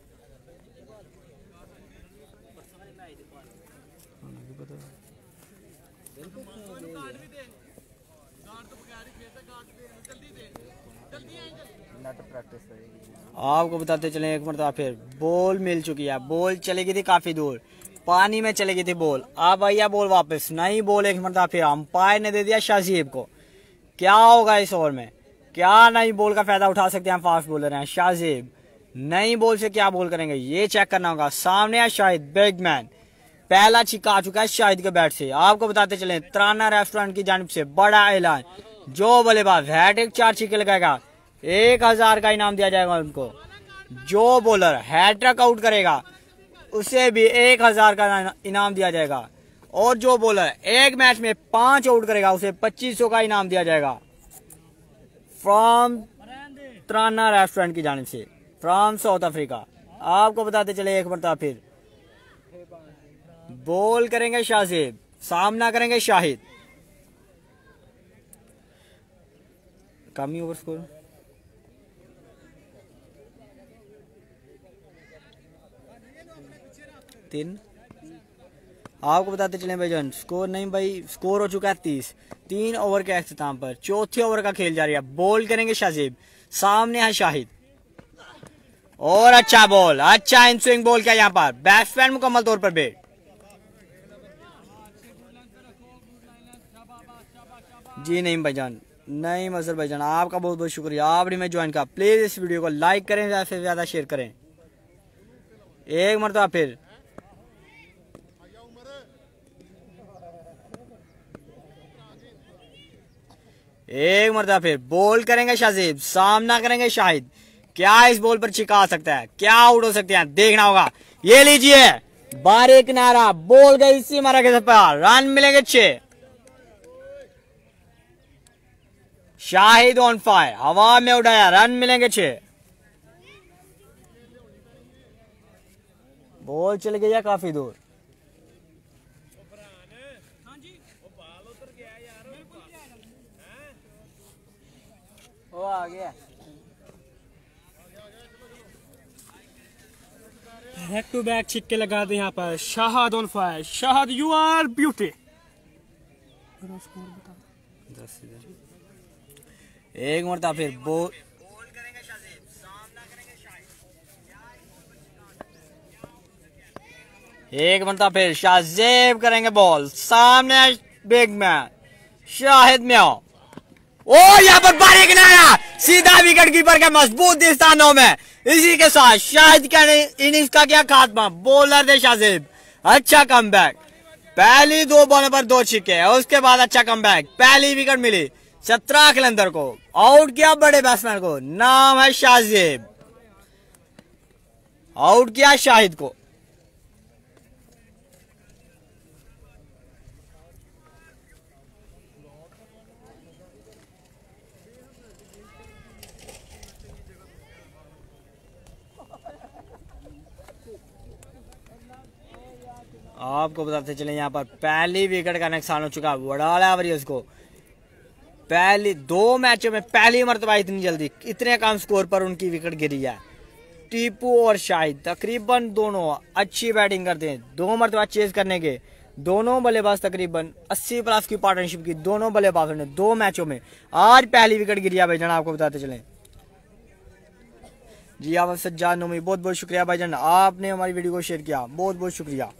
आपको बताते चले एक मरतबा फिर बॉल मिल चुकी है, बॉल चली गई थी काफी दूर, पानी में चली गई थी बॉल, अब भैया बॉल वापस नई बॉल एक मरतबा फिर अंपायर ने दे दिया शाहजेब को। क्या होगा इस ओवर में, क्या नई बॉल का फायदा उठा सकते हैं फास्ट बॉलर हैं शाहजेब, नई बॉल से क्या बॉल करेंगे ये चेक करना होगा। सामने है शाहिद बिगमैन, पहला छिक्का आ चुका है शाहिद के बैट से। आपको बताते चले तराना रेस्टोरेंट की जानिब से बड़ा ऐलान, जो बल्लेबाज हैट्रिक 4 छिक्के लगाएगा 1000 का इनाम दिया जाएगा उनको। जो बॉलर हैट्रिक आउट करेगा उसे भी 1000 का इनाम दिया जाएगा, और जो बॉलर एक मैच में 5 आउट करेगा उसे 2500 का इनाम दिया जाएगा। फ्रॉम तराना रेस्टोरेंट की जानिब से, फ्रॉम साउथ अफ्रीका। आपको बताते चले एक मरतबा फिर बॉल करेंगे शाहजेब, सामना करेंगे शाहिद। कम ही ओवर स्कोर, तीन। आपको बताते चले भाईजान स्कोर नहीं भाई, स्कोर हो चुका है 30, 3 ओवर के अख्ताम पर चौथे ओवर का खेल जारी है। बॉल करेंगे शाहजेब, सामने है शाहिद, और अच्छा बॉल, अच्छा इन स्विंग बॉल किया यहाँ पर, बैट्समैन मुकम्मल तौर पर बैट। जी नहीं भाईजान, नहीं मजर भाईजान, आपका बहुत बहुत शुक्रिया, आपने मैं ज्वाइन का। प्लीज इस वीडियो को लाइक करें, ज्यादा से ज्यादा शेयर करें। एक मरतबा फिर एक मरतबा फिर बॉल करेंगे शाहजेब, सामना करेंगे शाहिद। क्या इस बॉल पर छिका सकता है, क्या आउट हो सकते हैं, देखना होगा। ये लीजिए बारीक किनारा, बॉल गई इसी मारा के पर, रन मिलेंगे 6। शाहिद ऑन फायर, हवा में उड़ाया, रन मिलेंगे 6। बॉल चल गई है काफी दूर, वो आ गया। बैक टू बैक छिक्के लगा दे यहाँ पर, Shahid on fire, Shahid you are beauty. एक मरतबा फिर बॉल करेंगे शाहजेब, सामना करेंगे शाहिद। एक मरतबा फिर शाहजेब करेंगे बॉल, सामने बिगमैन शाहिद में आओ, ओ यहाँ पर बारीक किनारा, सीधा विकेट कीपर के मजबूत स्थानों में। इसी के साथ शाहिद का इनिंग्स का क्या खात्मा, बॉलर थे शाहजेब, अच्छा कमबैक। पहली 2 बॉलों पर 2 छिक्के, उसके बाद अच्छा कमबैक, पहली विकेट मिली 17 खिलंदर को, आउट किया बड़े बैट्समैन को, नाम है शाहजेब, आउट किया शाहिद को। आपको बताते चले यहाँ पर पहली विकेट का नुकसान हो चुका, वडाला वरीज को। पहली 2 मैचों में पहली मरतबा इतनी जल्दी इतने कम स्कोर पर उनकी विकेट गिरी है। टीपू और शाहिद तकरीबन दोनों अच्छी बैटिंग करते हैं, 2 मरतबा चेज करने के दोनों बल्लेबाज तकरीबन 80 प्लस की पार्टनरशिप की दोनों बल्लेबाजों ने 2 मैचों में आज पहली विकेट गिरी है भाईजान। आपको बताते चले जी, आप सज्जाद नोमी बहुत बहुत शुक्रिया भाईजान, आपने हमारी वीडियो को शेयर किया, बहुत बहुत शुक्रिया।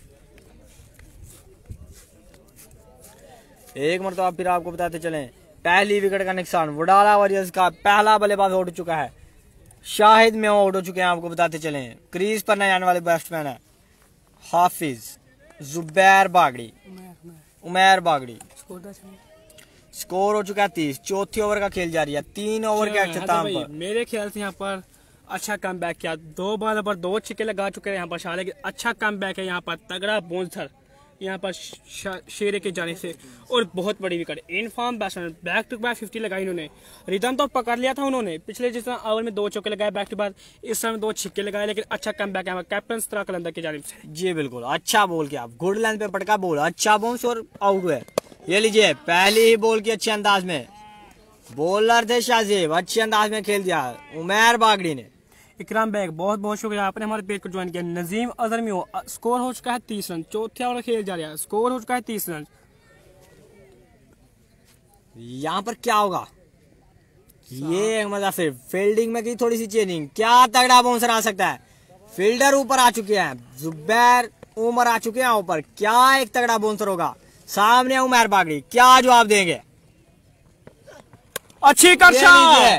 एक मरतबा फिर आपको बताते चलें पहली विकेट का नुकसान, वडाला वॉरियर्स का पहला बल्लेबाज आउट हो चुका है, शाहिद में आउट हो चुके हैं। आपको बताते चलें क्रीज पर नए आने वाले बैट्समैन है हाफिज, जुबैर बागड़ी, उमैर बागड़ी। स्कोर हो चुका है 30, चौथे ओवर का खेल जारी है, 3 ओवर के अख्ताम पर। मेरे ख्याल से यहाँ पर अच्छा कम बैक किया, 2 बॉल पर 2 छिक्के लगा चुके हैं यहाँ पर शाले के, अच्छा कम बैक है यहाँ पर, तगड़ा बोनसर यहाँ पर शेरे के जाने से, और बहुत बड़ी wicket. In form batsman, back to back 50 लगाई इन्होंने, रिदम तो पकड़ लिया था उन्होंने पिछले जिस तरह ओवर में 2 चौके लगाए बैक टू बैक, इस समय 2 छिक्के लगाए, लेकिन अच्छा कम बैक है कैप्टन सतरा कलंदर की जानिब से। जी बिल्कुल, अच्छा बॉल किया, गुड लेंथ पे पटका बॉल, अच्छा बाउंस और आउट हुए। ये लीजिए पहली ही बॉल की अच्छे अंदाज में बॉलर थे शाहजेब, अच्छे अंदाज में खेल दिया उमर बागड़ी ने। इकराम बैग बहुत बहुत शुक्रिया आपने हमारे पेज को ज्वाइन किया। नजीम अजरमी हो, स्कोर हो चुका है 30 रन, चौथे ओवर खेल जा रहा है, स्कोर हो चुका है 30 रन। यहाँ पर क्या होगा ये मतलब फिर फील्डिंग में की थोड़ी सी चेंजिंग, क्या तगड़ा बाउंसर आ सकता है। फील्डर ऊपर आ चुके हैं, जुबैर उमर आ चुके हैं ऊपर, क्या एक तगड़ा बाउंसर होगा। सामने उमर बागड़ी, क्या जवाब देंगे। अच्छी कक्षा,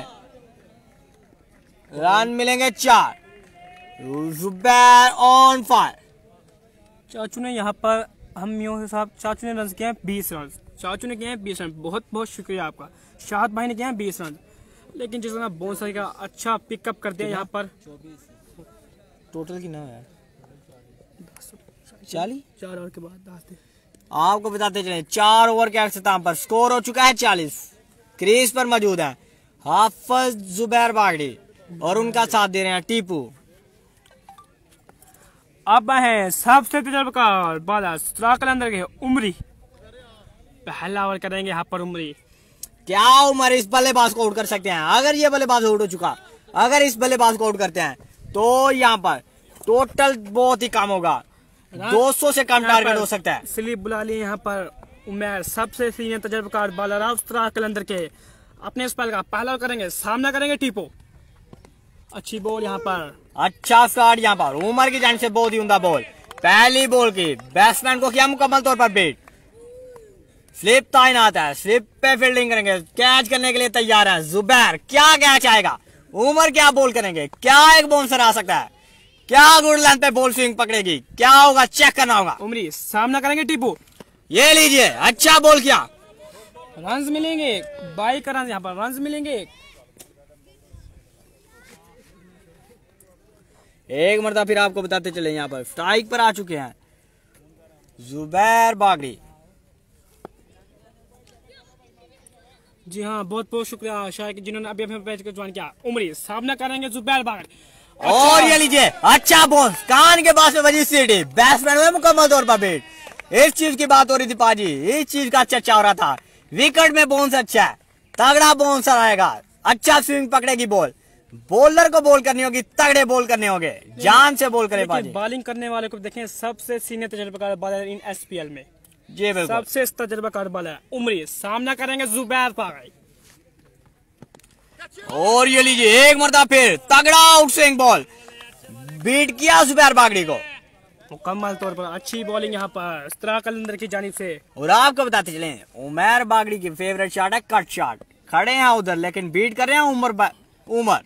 रन मिलेंगे 4, जुबैर ऑन फायर। चाचू ने यहाँ पर हम यूं साहब चाचू ने रन किए हैं 20 रन, चाचू ने किए हैं 20 रन, बहुत बहुत शुक्रिया आपका। शाहद भाई ने किए हैं 20 रन, लेकिन जिस तरह बाउंसर का अच्छा पिकअप कर दिया यहाँ पर। टोटल कितना है 40, 4 ओवर के बाद 10 थे। आपको बताते चले 4 ओवर के अख्ताम पर स्कोर हो चुका है 40। क्रीज पर मौजूद है हाफिज जुबैर बागड़ी और उनका साथ दे रहे हैं टीपू। अब है सबसे तजर्बाकार बाला कलंदर के उमरी, पहला ओवर करेंगे यहाँ पर उमरी। क्या उमर इस बल्लेबाज को आउट कर सकते हैं। अगर ये बल्लेबाज आउट हो चुका, अगर इस बल्लेबाज को आउट करते हैं तो यहाँ पर टोटल बहुत ही कम होगा, 200 से कम टारगेट हो सकता है। स्लिप बुला लिए यहाँ पर उमर, सबसे सीनियर तजर्बाकार बाला कलंदर के। अपने स्पेल का पहला ओवर करेंगे, सामना करेंगे टीपो। अच्छी बॉल यहाँ पर, अच्छा स्टार्ट यहाँ पर उमर की जान से, बहुत ही उमदा बॉल। पहली बॉल की बैट्समैन को किया मुकम्मल तौर पर बीट। स्लिप तैनात है, स्लिप पे फील्डिंग करेंगे, कैच करने के लिए तैयार है जुबैर। क्या कैच आएगा, उमर क्या बॉल करेंगे, क्या एक बाउंसर आ सकता है, क्या गुड लेंथ पे बॉल स्विंग पकड़ेगी, क्या होगा चेक करना होगा। उमरी सामना करेंगे टीपू, ये लीजिए अच्छा बॉल किया, रन्स मिलेंगे 22 रन, यहाँ पर रन्स मिलेंगे। एक मरतबा फिर आपको बताते चले यहाँ पर स्ट्राइक पर आ चुके हैं जुबैर बागड़ी। जी हाँ, बहुत बहुत शुक्रिया शायद जिन्होंने अभी अपने पेज को ज्वाइन किया। उमरी सामना करेंगे जुबैर बागड़ी। और ये लीजिए अच्छा बॉल, कान के पास में बजी सीढ़ी, बैट्समैन में मुकम्मल तौर पर बीट। इस चीज की बात हो रही थी पाजी, इस चीज का चर्चा हो रहा था। विकेट में बाउंस अच्छा है, तगड़ा बाउंसर आएगा, अच्छा स्विंग पकड़ेगी बॉल। बॉलर को बॉल करनी होगी, तगड़े बॉल करने होंगे, जान से बॉल करे पाजी। बॉलिंग करने वाले को देखें, सबसे सीनियर तजर्बाकार बॉलर इन एसपीएल में, जी बिल्कुल सबसे तजर्बाकार बॉलर उमरी। सामना करेंगे जुबैर बागड़ी। और ये लीजिए एक मरतबा फिर तगड़ा आउट स्विंग बॉल, बीट किया जुबैर बागड़ी को मुकम्मल तौर पर। अच्छी बॉलिंग यहाँ पर कलंदर की जानिब से। और आपको बताते चले उमर बागड़ी की फेवरेट शॉट है कट शॉट। खड़े हैं उधर लेकिन बीट कर रहे हैं उमर।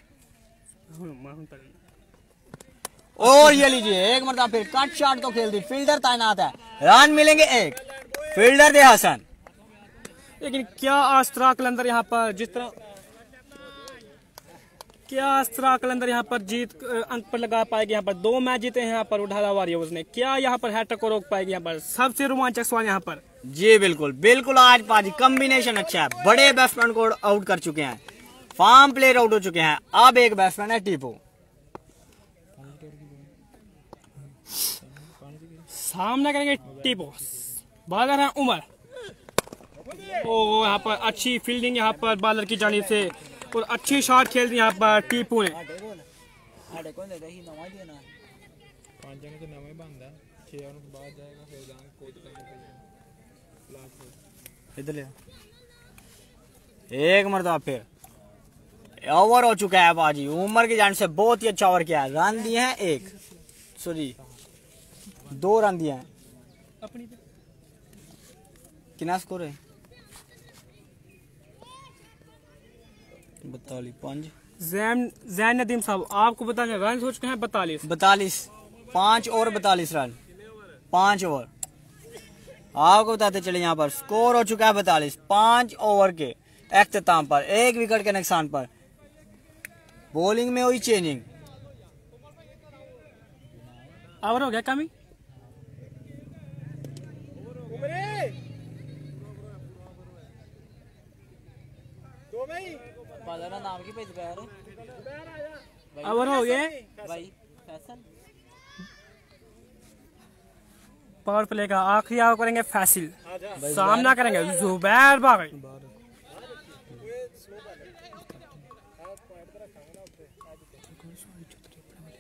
और ये लीजिए एक मरतबा फिर कट शॉट तो खेल दी, फील्डर तैनात है, रन मिलेंगे 1, फील्डर दे हसन। लेकिन क्या अस्त्रा कलंदर यहाँ पर जिस तरह क्या अस्त्रा कलंदर यहाँ पर जीत अंक पर लगा पाएगी। यहाँ पर 2 मैच जीते हैं यहाँ पर उठाला वॉरियर्स ने, क्या यहाँ पर हैट्रिक को रोक पाएगी। यहाँ पर सबसे रोमांचक सवाल यहाँ पर। जी बिल्कुल बिल्कुल, आज पाजी कॉम्बिनेशन अच्छा है, बड़े बैट्समैन को आउट कर चुके हैं, फार्म प्लेयर आउट हो चुके हैं, अब एक बैट्समैन है टीपू। सामना करेंगे टीपू, बॉलर है उमर। ओ यहाँ पर अच्छी फील्डिंग यहाँ पर बॉलर की जानिब से, और अच्छी शॉट खेल दी यहाँ पर टीपू ने। एक मरतबा फिर ओवर हो चुका है बाजी, उमर की जान से बहुत ही अच्छा ओवर किया है। रन दिए हैं 2 रन दिए हैं। कितना स्कोर है 42-5। जैन नदीम साहब आपको बता दें रन हो चुके हैं 42, 5 ओवर 42 रन, 5 ओवर। आपको बताते चले यहाँ पर स्कोर हो चुका है 42, 5 ओवर के अख्ताम पर, 1 विकेट के नुकसान पर। बॉलिंग में हुई चेंजिंग, ओवर हो गया कमी। ओवर हो गए पावर प्ले का। आखिरी ओवर करेंगे फैसिल, सामना करेंगे जुबैर बागड़ी।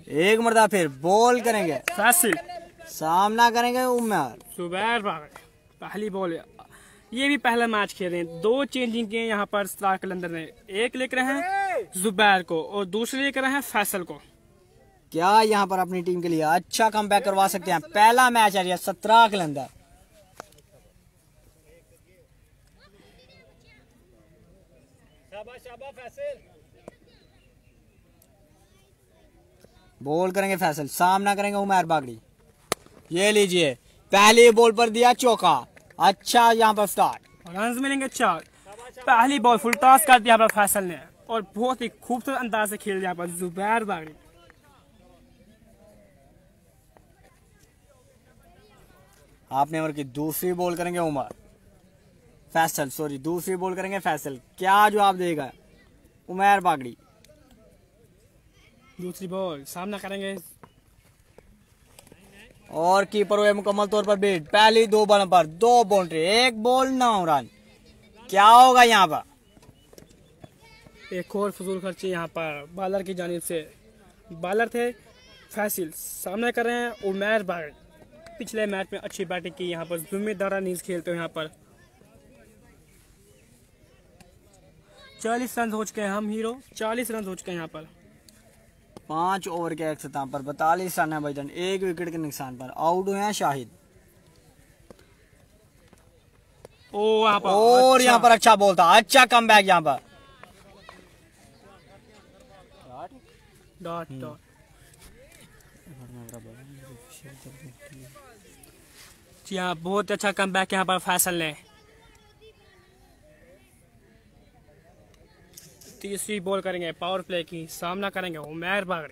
एक मरतबा फिर बॉल करेंगे, फैसल सामना करेंगे उमर। जुबैर बागड़ी पहली बॉल। ये भी पहला मैच खेल रहे हैं, 2 चेंजिंग किए यहाँ पर स्टार कलंदर ने। एक लेकर हैं जुबैर को और दूसरे लेकर हैं फैसल को। क्या यहाँ पर अपनी टीम के लिए अच्छा कमबैक करवा सकते हैं? पहला मैच है 17 कलंदर। बॉल करेंगे फैसल, सामना करेंगे उमर बागड़ी। ये लीजिए, पहली बॉल पर दिया चौका। अच्छा यहाँ पर स्टार्ट, रन मिलेंगे 4। पहली बॉल फुल टॉस कर दिया यहाँ पर फैसल ने और बहुत ही खूबसूरत अंदाज से खेल दिया यहाँ पर जुबैर बागड़ी। आपने ओवर की दूसरी बॉल करेंगे उमर फैसल, सॉरी दूसरी बॉल करेंगे फैसल। क्या जवाब देगा उमर बागड़ी? दूसरी बॉल सामना करेंगे और कीपर हुए मुकम्मल तौर पर बीट। पहली 2 बॉलों पर 2 बाउंड्री, 1 बॉल 9 रन। क्या होगा यहाँ पर? एक और फजूल खर्ची यहाँ पर बॉलर की जानिब से। बॉलर थे फैसल, सामना कर रहे हैं उमर बागड़ी। पिछले मैच में अच्छी बैटिंग की, यहाँ पर जिम्मेदार इनिंग्स खेलते हैं। यहाँ पर 40 रन हो चुके हैं, हम हीरो 40 रन हो चुके हैं यहाँ पर। 5 ओवर के अख्ताम पर 42 रन है भाईजान, 1 विकेट के नुकसान पर। आउट हुए हैं शाहिद। यहाँ पर और यहाँ पर अच्छा बॉल था, अच्छा कमबैक यहाँ पर। Dot dot. जी हाँ, बहुत अच्छा कमबैक यहाँ पर फैसल ने। तीसरी बॉल करेंगे पावर प्ले की, सामना करेंगे उमर बागड़ी।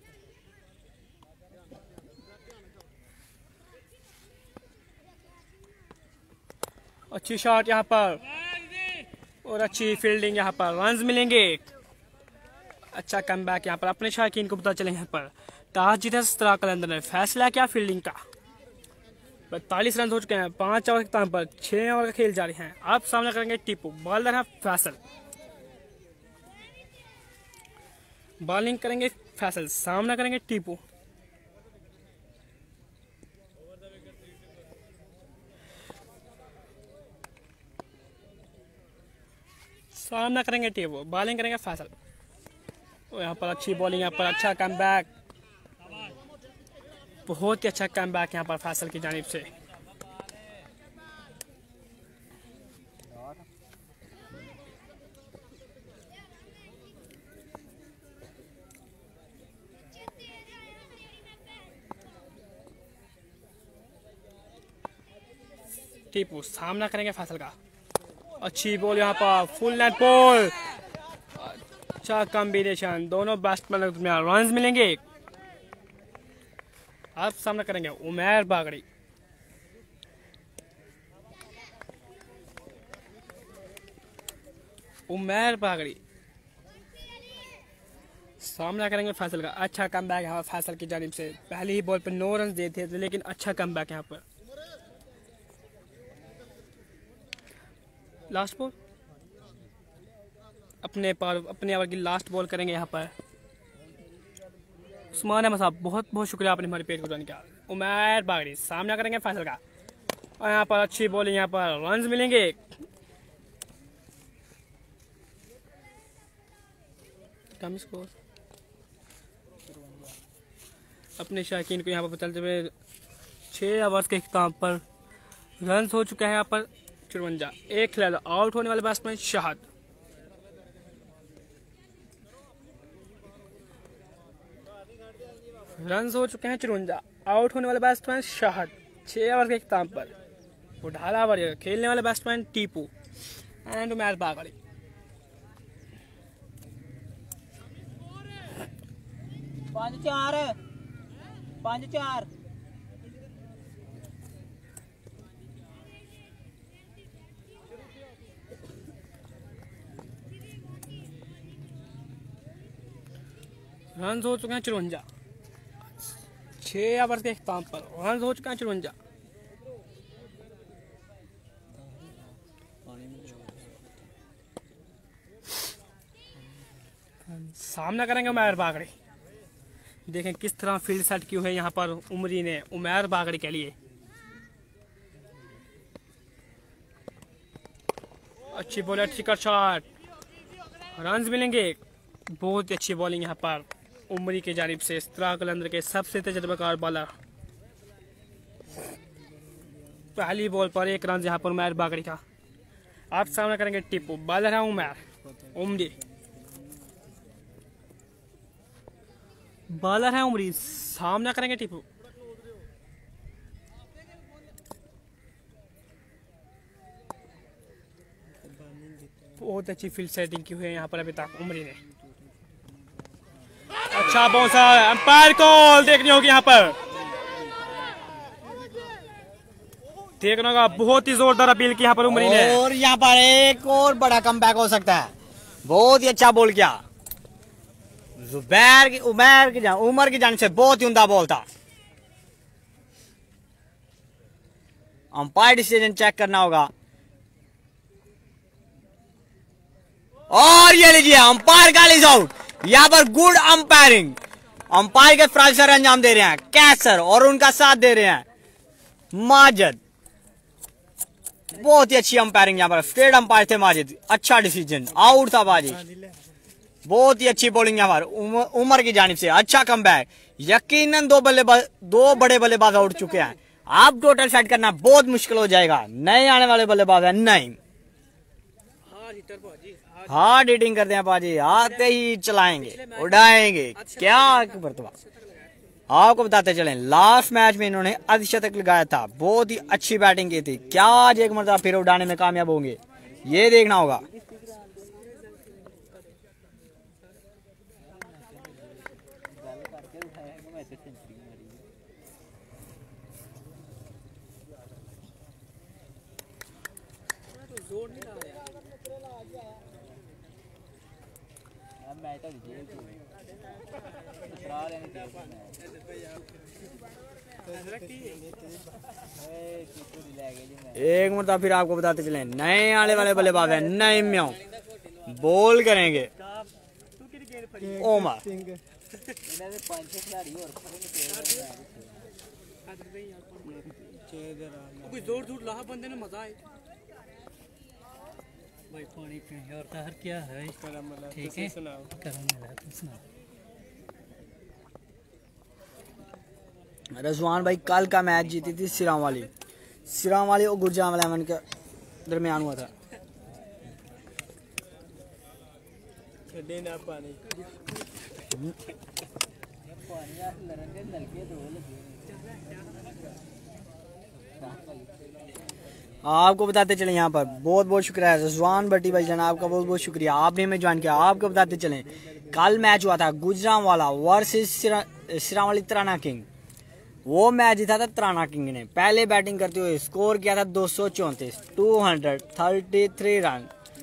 अच्छी शॉट यहाँ पर और अच्छी फील्डिंग यहाँ पर, रन्स मिलेंगे। अच्छा कमबैक यहाँ पर, अपने शायकीन को पता चले यहाँ पर टॉस जीता 17 कलंदर ने। फैसला क्या फील्डिंग का। 42 रन हो चुके हैं, 5 ओवर के ताम पर 6 ओवर का खेल जारी है। आप सामना करेंगे टीपू, बॉलर है फैसल। बॉलिंग करेंगे फैसल, सामना करेंगे टीपू। सामना करेंगे टीपू, बॉलिंग करेंगे फैसल। और यहाँ पर अच्छी बॉलिंग, यहाँ पर अच्छा कमबैक, बहुत ही अच्छा कमबैक यहाँ पर फैसल की जानिब से। टीपू सामना करेंगे फैसल का। अच्छी बॉल यहाँ पर, फुल नेट बॉल, अच्छा कॉम्बिनेशन, दोनों बैट्समैन के दरमियान रन मिलेंगे। आप सामना करेंगे उमर बागड़ी। उमर बागड़ी सामना करेंगे फैसल का। अच्छा कमबैक यहाँ फैसल की जानिब से। पहली ही बॉल पर 9 रन देते थे, लेकिन अच्छा कमबैक यहाँ पर। लास्ट बॉल अपने ओवर की लास्ट बॉल करेंगे यहाँ पर उस्मान अहमद साहब। बहुत बहुत शुक्रिया आपने हमारे पेज को ज्वाइन किया। उमर बागड़ी सामना करेंगे फैसल का और यहाँ पर अच्छी बॉलिंग, यहाँ पर रन मिलेंगे। कम स्कोर अपने शायकीन को यहाँ पर बदलते हुए 6 ओवर्स के इख्तिताम पर रन हो चुका है यहाँ पर 54। एक खिलाड़ी आउट होने वाले बैट्समैन शाहिद। रन हो चुके हैं 54, आउट होने वाले बैट्समैन शाहिद 6 ओवर के इख्तिताम पर। उठाला ओवर खेलने वाले बैट्समैन टीपू एंड उमर बागड़ी। पांच चार रन हो चुके हैं 54, 6 ओवर के इख्तिताम पर रन हो चुके हैं 54। सामना करेंगे उमर बागड़ी। देखें किस तरह फील्ड सेट की हुई है यहाँ पर उमरी ने उमैर बागड़ी के लिए। अच्छी बॉल, अच्छी कट शॉट, रन मिलेंगे। बहुत ही अच्छी बॉलिंग यहाँ पर उमरी की जानिब से, सिरा कलंदर के सबसे तजुर्बेकार बॉलर। पहली बॉल पर 1 रन यहाँ पर उमैर बागड़ी का। आप सामना करेंगे टीपू, बॉलर है उमैर उमरी, बॉलर है उमरी, सामना करेंगे टीपू। बहुत अच्छी फील्ड सेटिंग की हुई है यहाँ पर अभी तक उमरी ने। अच्छा बाउंसर, अंपायर कॉल देखनी होगी यहाँ पर, देखना होगा। बहुत ही जोरदार अपील की यहाँ पर उमरी ने। और यहाँ पर एक और बड़ा कमबैक हो सकता है। बहुत ही अच्छा बॉल किया जुबैर की, उमर की जान से बहुत ही उम्दा बॉल था। अंपायर डिसीजन चेक करना होगा। और ये लीजिए अंपायर कॉल इज आउट। यहाँ पर गुड अंपायरिंग, अंपायर के फराज सर अंजाम दे रहे हैं कैसर और उनका साथ दे रहे हैं माजिद। बहुत ही अच्छी अंपायरिंग यहाँ पर, स्ट्रेट अंपायर थे माजिद। अच्छा डिसीजन, आउट था बाजी। बहुत ही अच्छी बॉलिंग यहाँ पर उमर की जानिब से। अच्छा कमबैक, यकीनन दो बड़े बल्लेबाज आउट चुके हैं। आप टोटल सेट करना बहुत मुश्किल हो जाएगा। नए आने वाले बल्लेबाज है नहीं, हार्ड हिटिंग करते हैं पाजी, आते ही चलाएंगे, उड़ाएंगे। क्या बर्तवा आपको बताते चलें, लास्ट मैच में इन्होंने अर्धशतक लगाया था। बहुत ही अच्छी बैटिंग की थी। क्या आज एक मरतबा फिर उड़ाने में कामयाब होंगे, ये देखना होगा। एक मरतबा फिर आपको बताते चले, नए आने वाले बल्लेबाज है नईम म्याऊ, बॉल करेंगे ओमर। जोर जोर लाहा बंदे ने मजा आए भाई, पानी पिए और कहर क्या है। ठीक है, रजवान भाई कल का मैच जीती थी सिरावाली और गुरजाम 11 के दरमियान हुआ था। आपको बताते चले यहाँ पर बहुत बहुत शुक्रिया रजवान भट्टी भाई जान, आपका बहुत बहुत शुक्रिया, आपने हमें ज्वाइन किया। आपको बताते चले कल मैच हुआ था गुजरांवाला वर्सेस सिरावाली तराना किंग। वो मैच जीता था तराना किंग ने। पहले बैटिंग करते हुए स्कोर किया था 234, 233 रन,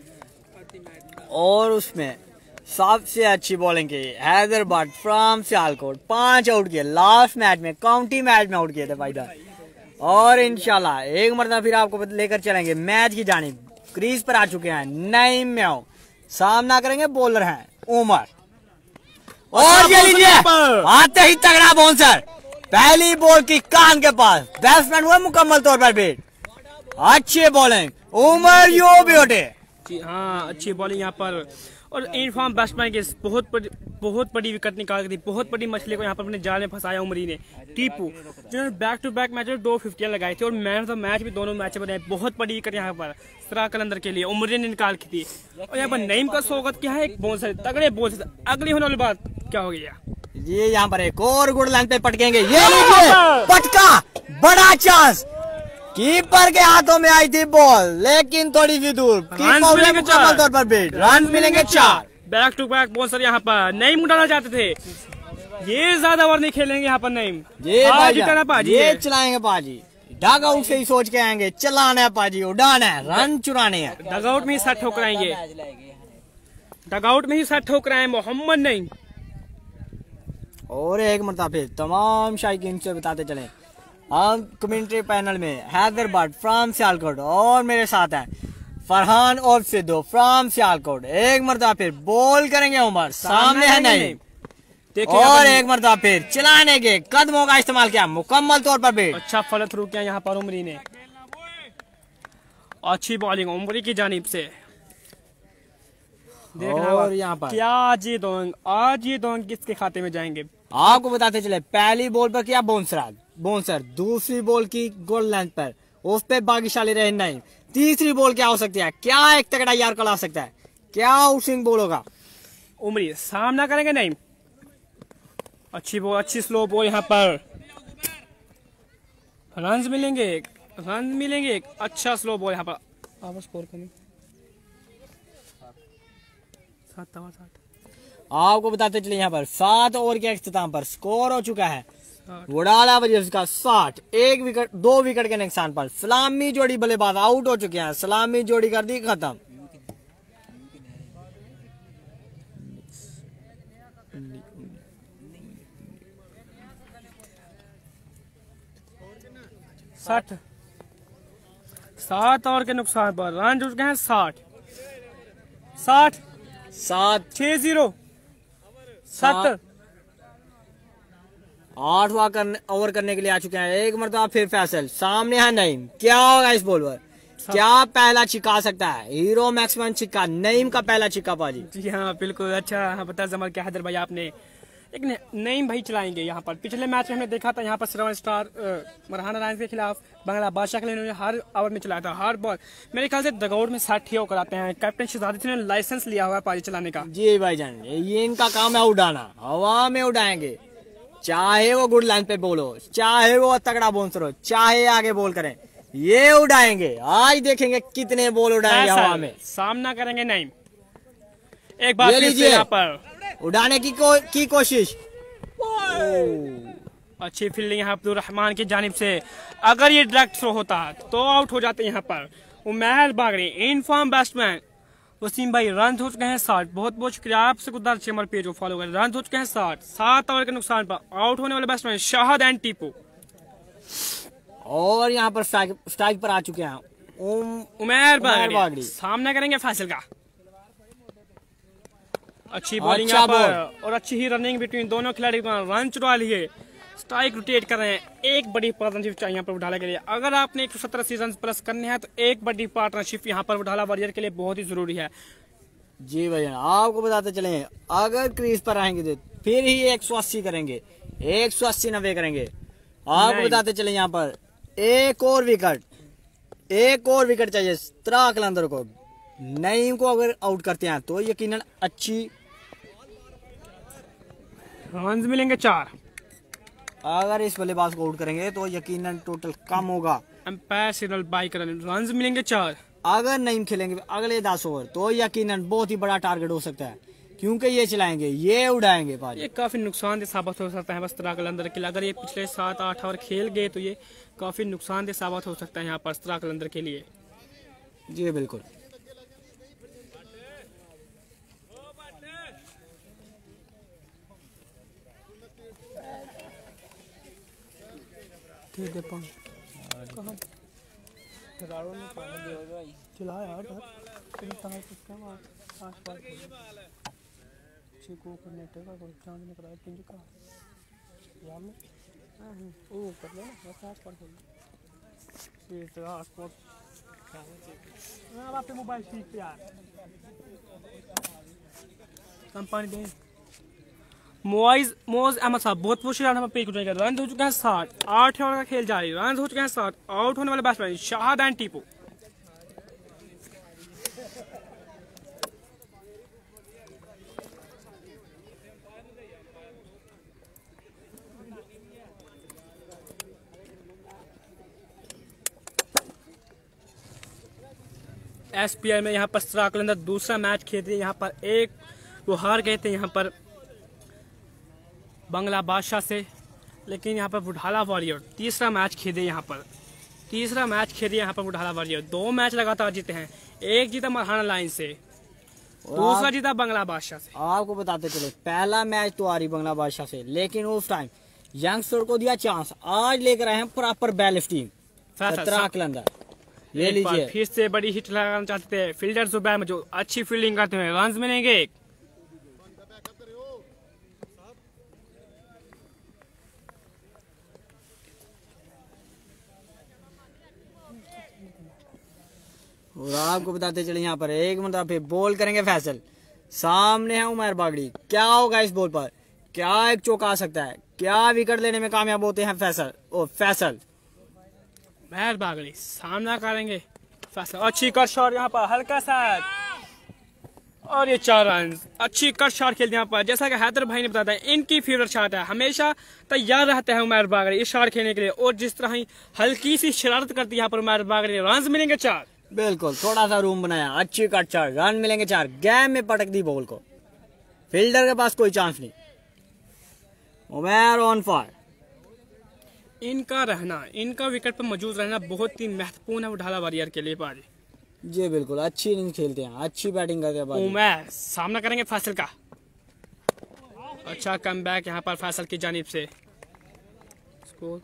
और उसमें सबसे अच्छी बॉलिंग की हैदर भट्ट फ्रॉम सियालकोट। 5 आउट किए लास्ट मैच में, काउंटी मैच में आउट किए थे भाई। और इंशाल्लाह एक मरतबा फिर आपको लेकर चलेंगे मैच की जानिब। क्रीज पर आ चुके हैं नईम म्याऊ, सामना करेंगे बॉलर हैं उमर। और ये लीजिए आते ही तगड़ा बाउंसर, पहली बॉल की कान के पास, बैट्समैन हुए मुकम्मल तौर पर बेट। अच्छी बॉलिंग उमर यो ब्यूटी। हाँ, अच्छी बॉलिंग यहाँ पर। और इनफॉर्म बैट्समैन के बहुत बड़ी विकेट निकाल दी, बहुत बड़ी मछली को यहाँ पर अपने जाल में फंसाया उमरी ने। टीपू जिन्होंने बैक टू बैक मैच में 2 50 लगाई थी और मैन ऑफ द मैच भी दोनों मैच में बनाए। बहुत बड़ी विकेट यहाँ पर सिरा कलंदर के लिए उमरी ने निकाल की थी। और यहाँ पर नईम का स्वागत किया है एक बॉल से, तगड़े बॉल से। अगली होने वाली बात क्या हो गया, ये यहाँ पर एक और गुड लाइन पे पटकेंगे। ये लीजिए पटका, बड़ा चांस, कीपर के हाथों में आई थी बॉल लेकिन थोड़ी सी दूर। मुकम्मल तौर पर बेट, रन मिलेंगे 4। Back to back ball sir यहाँ पर नईम उड़ाना चाहते थे, ये ज्यादा ओवर नहीं खेलेंगे यहाँ पर नईम। ये चलाएंगे पाजी, डग आउट से ही सोच के आएंगे, चलाना है पाजी, उड़ाना है, रन चुराने हैं। डग आउट में ही सेट ठोकराएंगे, डग आउट में ही सेट ठोकराए मोहम्मद नईम। और एक मरतबा फिर तमाम शायकीन से बताते चले, हम कमेंट्री पैनल में हैदर भट्ट फ्रॉम सियालकोट और मेरे साथ हैं फरहान और सिद्धू फ्रॉम सियालकोट। एक मरतबा फिर बॉल करेंगे उमर, सामने है नईम, देखिए और एक मरतबा फिर चलाने के कदमों का इस्तेमाल किया, मुकम्मल तौर पर बेट। अच्छा फॉलो थ्रू किया यहाँ पर उमरी ने। अच्छी बॉलिंग उमरी की जानिब से। और यहाँ पर क्या आज ये दोंग किसके खाते में जाएंगे? आपको बताते चले, पहली बॉल पर किया बाउंसर, दूसरी बॉल की गोल लेंथ पर, उस पे भाग्यशाली रहे नहीं। तीसरी बॉल क्या हो सकती है? क्या एक तगड़ा यार कल आ सकता है? क्या आउटस्विंग बॉल होगा? उमरी सामना करेंगे नहीं। अच्छी बॉल, अच्छी स्लो बॉल यहाँ पर। रन मिलेंगे। अच्छा स्लो बॉल यहाँ पर। आप स्कोर करें 7। आपको बताते चले यहाँ पर 7 ओवर के अख्ताम पर स्कोर हो चुका है वडाला वजीर का 60, 1 विकेट 2 विकेट के नुकसान पर। सलामी जोड़ी बल्लेबाज आउट हो चुके हैं, सलामी जोड़ी कर दी खत्म। साठ 7 ओवर के नुकसान पर रन जुट गए हैं 60 6-0 70। 8वां ओवर करने के लिए आ चुके हैं। एक मरतबा फिर फैसल, सामने है नईम। क्या होगा इस बॉल पर? क्या पहला छिक्का सकता है? हीरो मैक्सिमम छिक्का, नईम का पहला छिक्का पाजी। जी हाँ बिल्कुल। अच्छा हाँ बता जमल क्या हैदर भाई आपने एक नईम भाई चलाएंगे यहाँ पर। पिछले मैच में हमने देखा था यहाँ पर 7 स्टार मरहाना रायंस के खिलाफ बांग्ला बादशाह के लिए इन्होंने हर ओवर में चलाया था, हर बॉल। मेरे ख्याल से डगआउट में 60 ओवर कराते हैं। कैप्टन शहजादी ने लाइसेंस लिया हुआ है पारी चलाने का। जी भाईजान, ये इनका काम है उड़ाना, हवा में उड़ाएंगे। चाहे वो गुड लाइन पे बोल हो, चाहे वो तगड़ा बाउंसर हो, चाहे आगे बॉल करें, ये उड़ाएंगे। आज देखेंगे कितने बॉल उड़ाएंगे हवा में। सामना करेंगे नईम। एक बार फिर से यहाँ पर उड़ाने की कोशिश। अच्छी फील्डिंग है अब्दुल रहमान की जानिब से। अगर ये डायरेक्ट थ्रो होता तो आउट हो जाते यहाँ पर। Umair Bagri in form batsman. वसीम भाई रन हो चुके हैं 60। बहुत बहुत शुक्रिया आपसे गुदार चैमर पेज को फॉलो करें। रन हो चुके हैं 60। 7 ओवर के नुकसान पर आउट होने वाले बैट्समैन शाहद एंड टीपू। और यहाँ पर स्ट्राइक पर आ चुके हैं उमैर बागड़ी। सामना करेंगे फैसल का। अच्छी बॉलिंग यहाँ पर और अच्छी ही रनिंग बिटवीन दोनों खिलाड़ी। रन चुरा लिए, स्ट्राइक रोटेट कर रहे हैं। एक बड़ी पार्टनरशिप चाहिए यहाँ पर वडाला के लिए। अगर आपने 170 रन प्लस करने हैं तो एक बड़ी पार्टनरशिप यहाँ पर वडाला वॉरियर के लिए बहुत ही जरूरी है। जी भैया, आपको बताते चले, अगर क्रीज पर आएंगे तो फिर ही 180 करेंगे, 180-90 करेंगे। आपको बताते चले यहाँ पर एक और विकेट चाहिए त्रा कलंदर को। नईम को अगर आउट करते हैं तो यकीनन अच्छी रन मिलेंगे 4। अगर इस बल्लेबाज को आउट करेंगे तो यकीनन टोटल कम होगा। अंपायर सिग्नल बाई कर रन मिलेंगे 4। अगर नईम खेलेंगे अगले 10 ओवर तो यकीनन बहुत ही बड़ा टारगेट हो सकता है, क्योंकि ये चलाएंगे, ये उड़ाएंगे भाई। ये काफी नुकसानदेह साबित हो सकता है बस त्रा कलंदर के लिए। अगर ये पिछले 7-8 ओवर खेल गए तो ये काफी नुकसानदेह साबित हो सकता है यहाँ पर त्रा कलंदर के लिए। जी बिल्कुल। मोबाइल ठीक पे यार कंपनी दे। मोइज अहमद साहब बहुत बहुत शुक्रिया। हम पेज कर रन हो चुके हैं 60। 8 ओवर का खेल जारी, रन हो चुके हैं 60। आउट होने वाले batsman Shahid and Tipu. SPL में यहाँ पर त्रा कलंदर दूसरा मैच खेल रही है। यहाँ पर एक वो हार गए थे यहाँ पर बांग्ला बादशाह से, लेकिन यहाँ पर वडाला वॉरियर तीसरा मैच खेले यहाँ पर। यहाँ पर वडाला वॉरियर 2 मैच लगातार जीते हैं। एक जीता मरहाना लाइन से, दूसरा जीता बांग्ला बादशाह से। आपको बताते चले पहला मैच तो आ रही बांग्ला बादशाह से, लेकिन उस टाइम यंगस्टर को दिया चांस। आज लेकर आए हैं प्रॉपर बैलेंस टीम त्रा कलंदर। ले लीजिए, फिर से बड़ी हिट लगाना चाहते थे फील्डर जुबैर में जो अच्छी फील्डिंग करते हैं। रन मिलेंगे। और आपको बताते चले यहाँ पर एक मतलब फिर बॉल करेंगे फैसल, सामने है उमर बागड़ी। क्या होगा इस बॉल पर, क्या एक चौका आ सकता है, क्या विकेट लेने में कामयाब होते हैं फैसल। और फैसल उमर बागड़ी सामना करेंगे फैसल, अच्छी कट शॉट यहाँ पर, हल्का सा और ये 4 रन। अच्छी कट शॉट खेलते हैं यहाँ पर, जैसा कि हैदर भाई ने बताया इनकी फेवरेट शॉट है, हमेशा तैयार रहते हैं उमर बागड़ी इस शॉट खेलने के लिए। और जिस तरह ही हल्की सी शरारत करती है यहाँ पर उमर बागड़ी, रन मिलेंगे 4। बिल्कुल, थोड़ा सा रूम बनाया, अच्छी कट शॉट, रन मिलेंगे 4। गैप में पटक दी बॉल को, फील्डर के पास कोई चांस नहीं। Umar on fire. इनका रहना, इनका विकेट पर मौजूद रहना बहुत ही महत्वपूर्ण है उठाला वॉरियर के लिए पाजी। जी बिल्कुल, अच्छी इनिंग खेलते हैं, अच्छी बैटिंग करते हैं। उमर सामना करेंगे फैसल का, अच्छा कमबैक यहाँ पर फैसल की जानिब से। स्कोर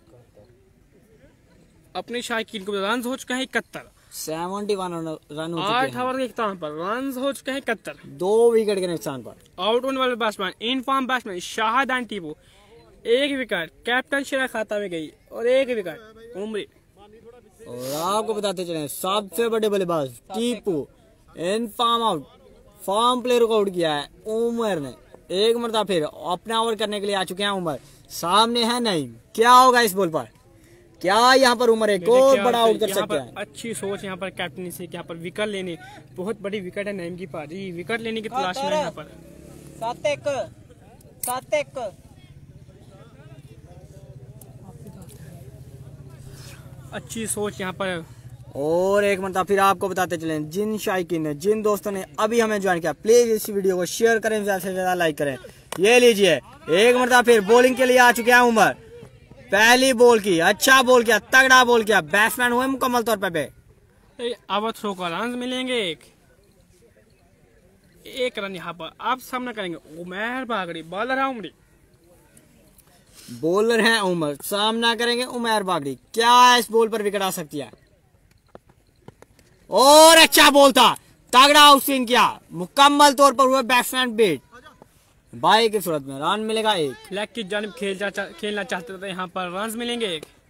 अपनी शायकीन को रन हो चुके हैं 71, 71 रन हो 8 चुके हैं। ओवर के इख्तिताम पर रन हो चुके हैं 71। 2 विकेट के नुकसान पर आउट होने वाले batsman in form batsman Shahdan Tipu, 1 wicket captain शिरा खाता में गई और 1 विकेट उमरी। और आपको बताते चले सबसे बड़े बल्लेबाज Tipu in form out, form player को आउट किया है उमर ने। एक मरतबा फिर अपना ओवर करने के लिए आ चुके हैं उमर, सामने है नईम। क्या होगा इस बॉल पर, क्या यहाँ पर उमर एक और बड़ा आउट कर सकते हैं। अच्छी सोच यहाँ पर कैप्टन से, यहाँ पर विकेट लेने, बहुत बड़ी विकेट है नईम की पाजी, विकेट लेने की तलाश में यहाँ पर। 7-1 अच्छी सोच यहाँ पर। और एक मरतबा फिर आपको बताते चले, जिन शायकीन ने, जिन दोस्तों ने अभी हमें ज्वाइन किया, प्लीज इस वीडियो को शेयर करें, ज्यादा से ज्यादा लाइक करें। ये लीजिए, एक मरतबा फिर बॉलिंग के लिए आ चुके हैं उमर। पहली बॉल की, अच्छा बॉल किया, तगड़ा बॉल किया, बैट्समैन हुए मुकम्मल तौर पे। अब थ्रो का रन मिलेंगे, एक रन यहाँ पर। आप सामना करेंगे उमर बागड़ी, बॉलर है उमरी। बॉलर हैं उमर, सामना करेंगे उमर बागड़ी। क्या इस बॉल पर विकेट आ सकती है। और अच्छा बॉल था, तगड़ा आउट स्विंग किया, मुकम्मल तौर पर हुआ बैट्समैन बेट। बाई की सूरत में रन मिलेगा 1। लेग की जानिब खेलना चाहते थे, यहाँ पर रन मिलेंगे 1।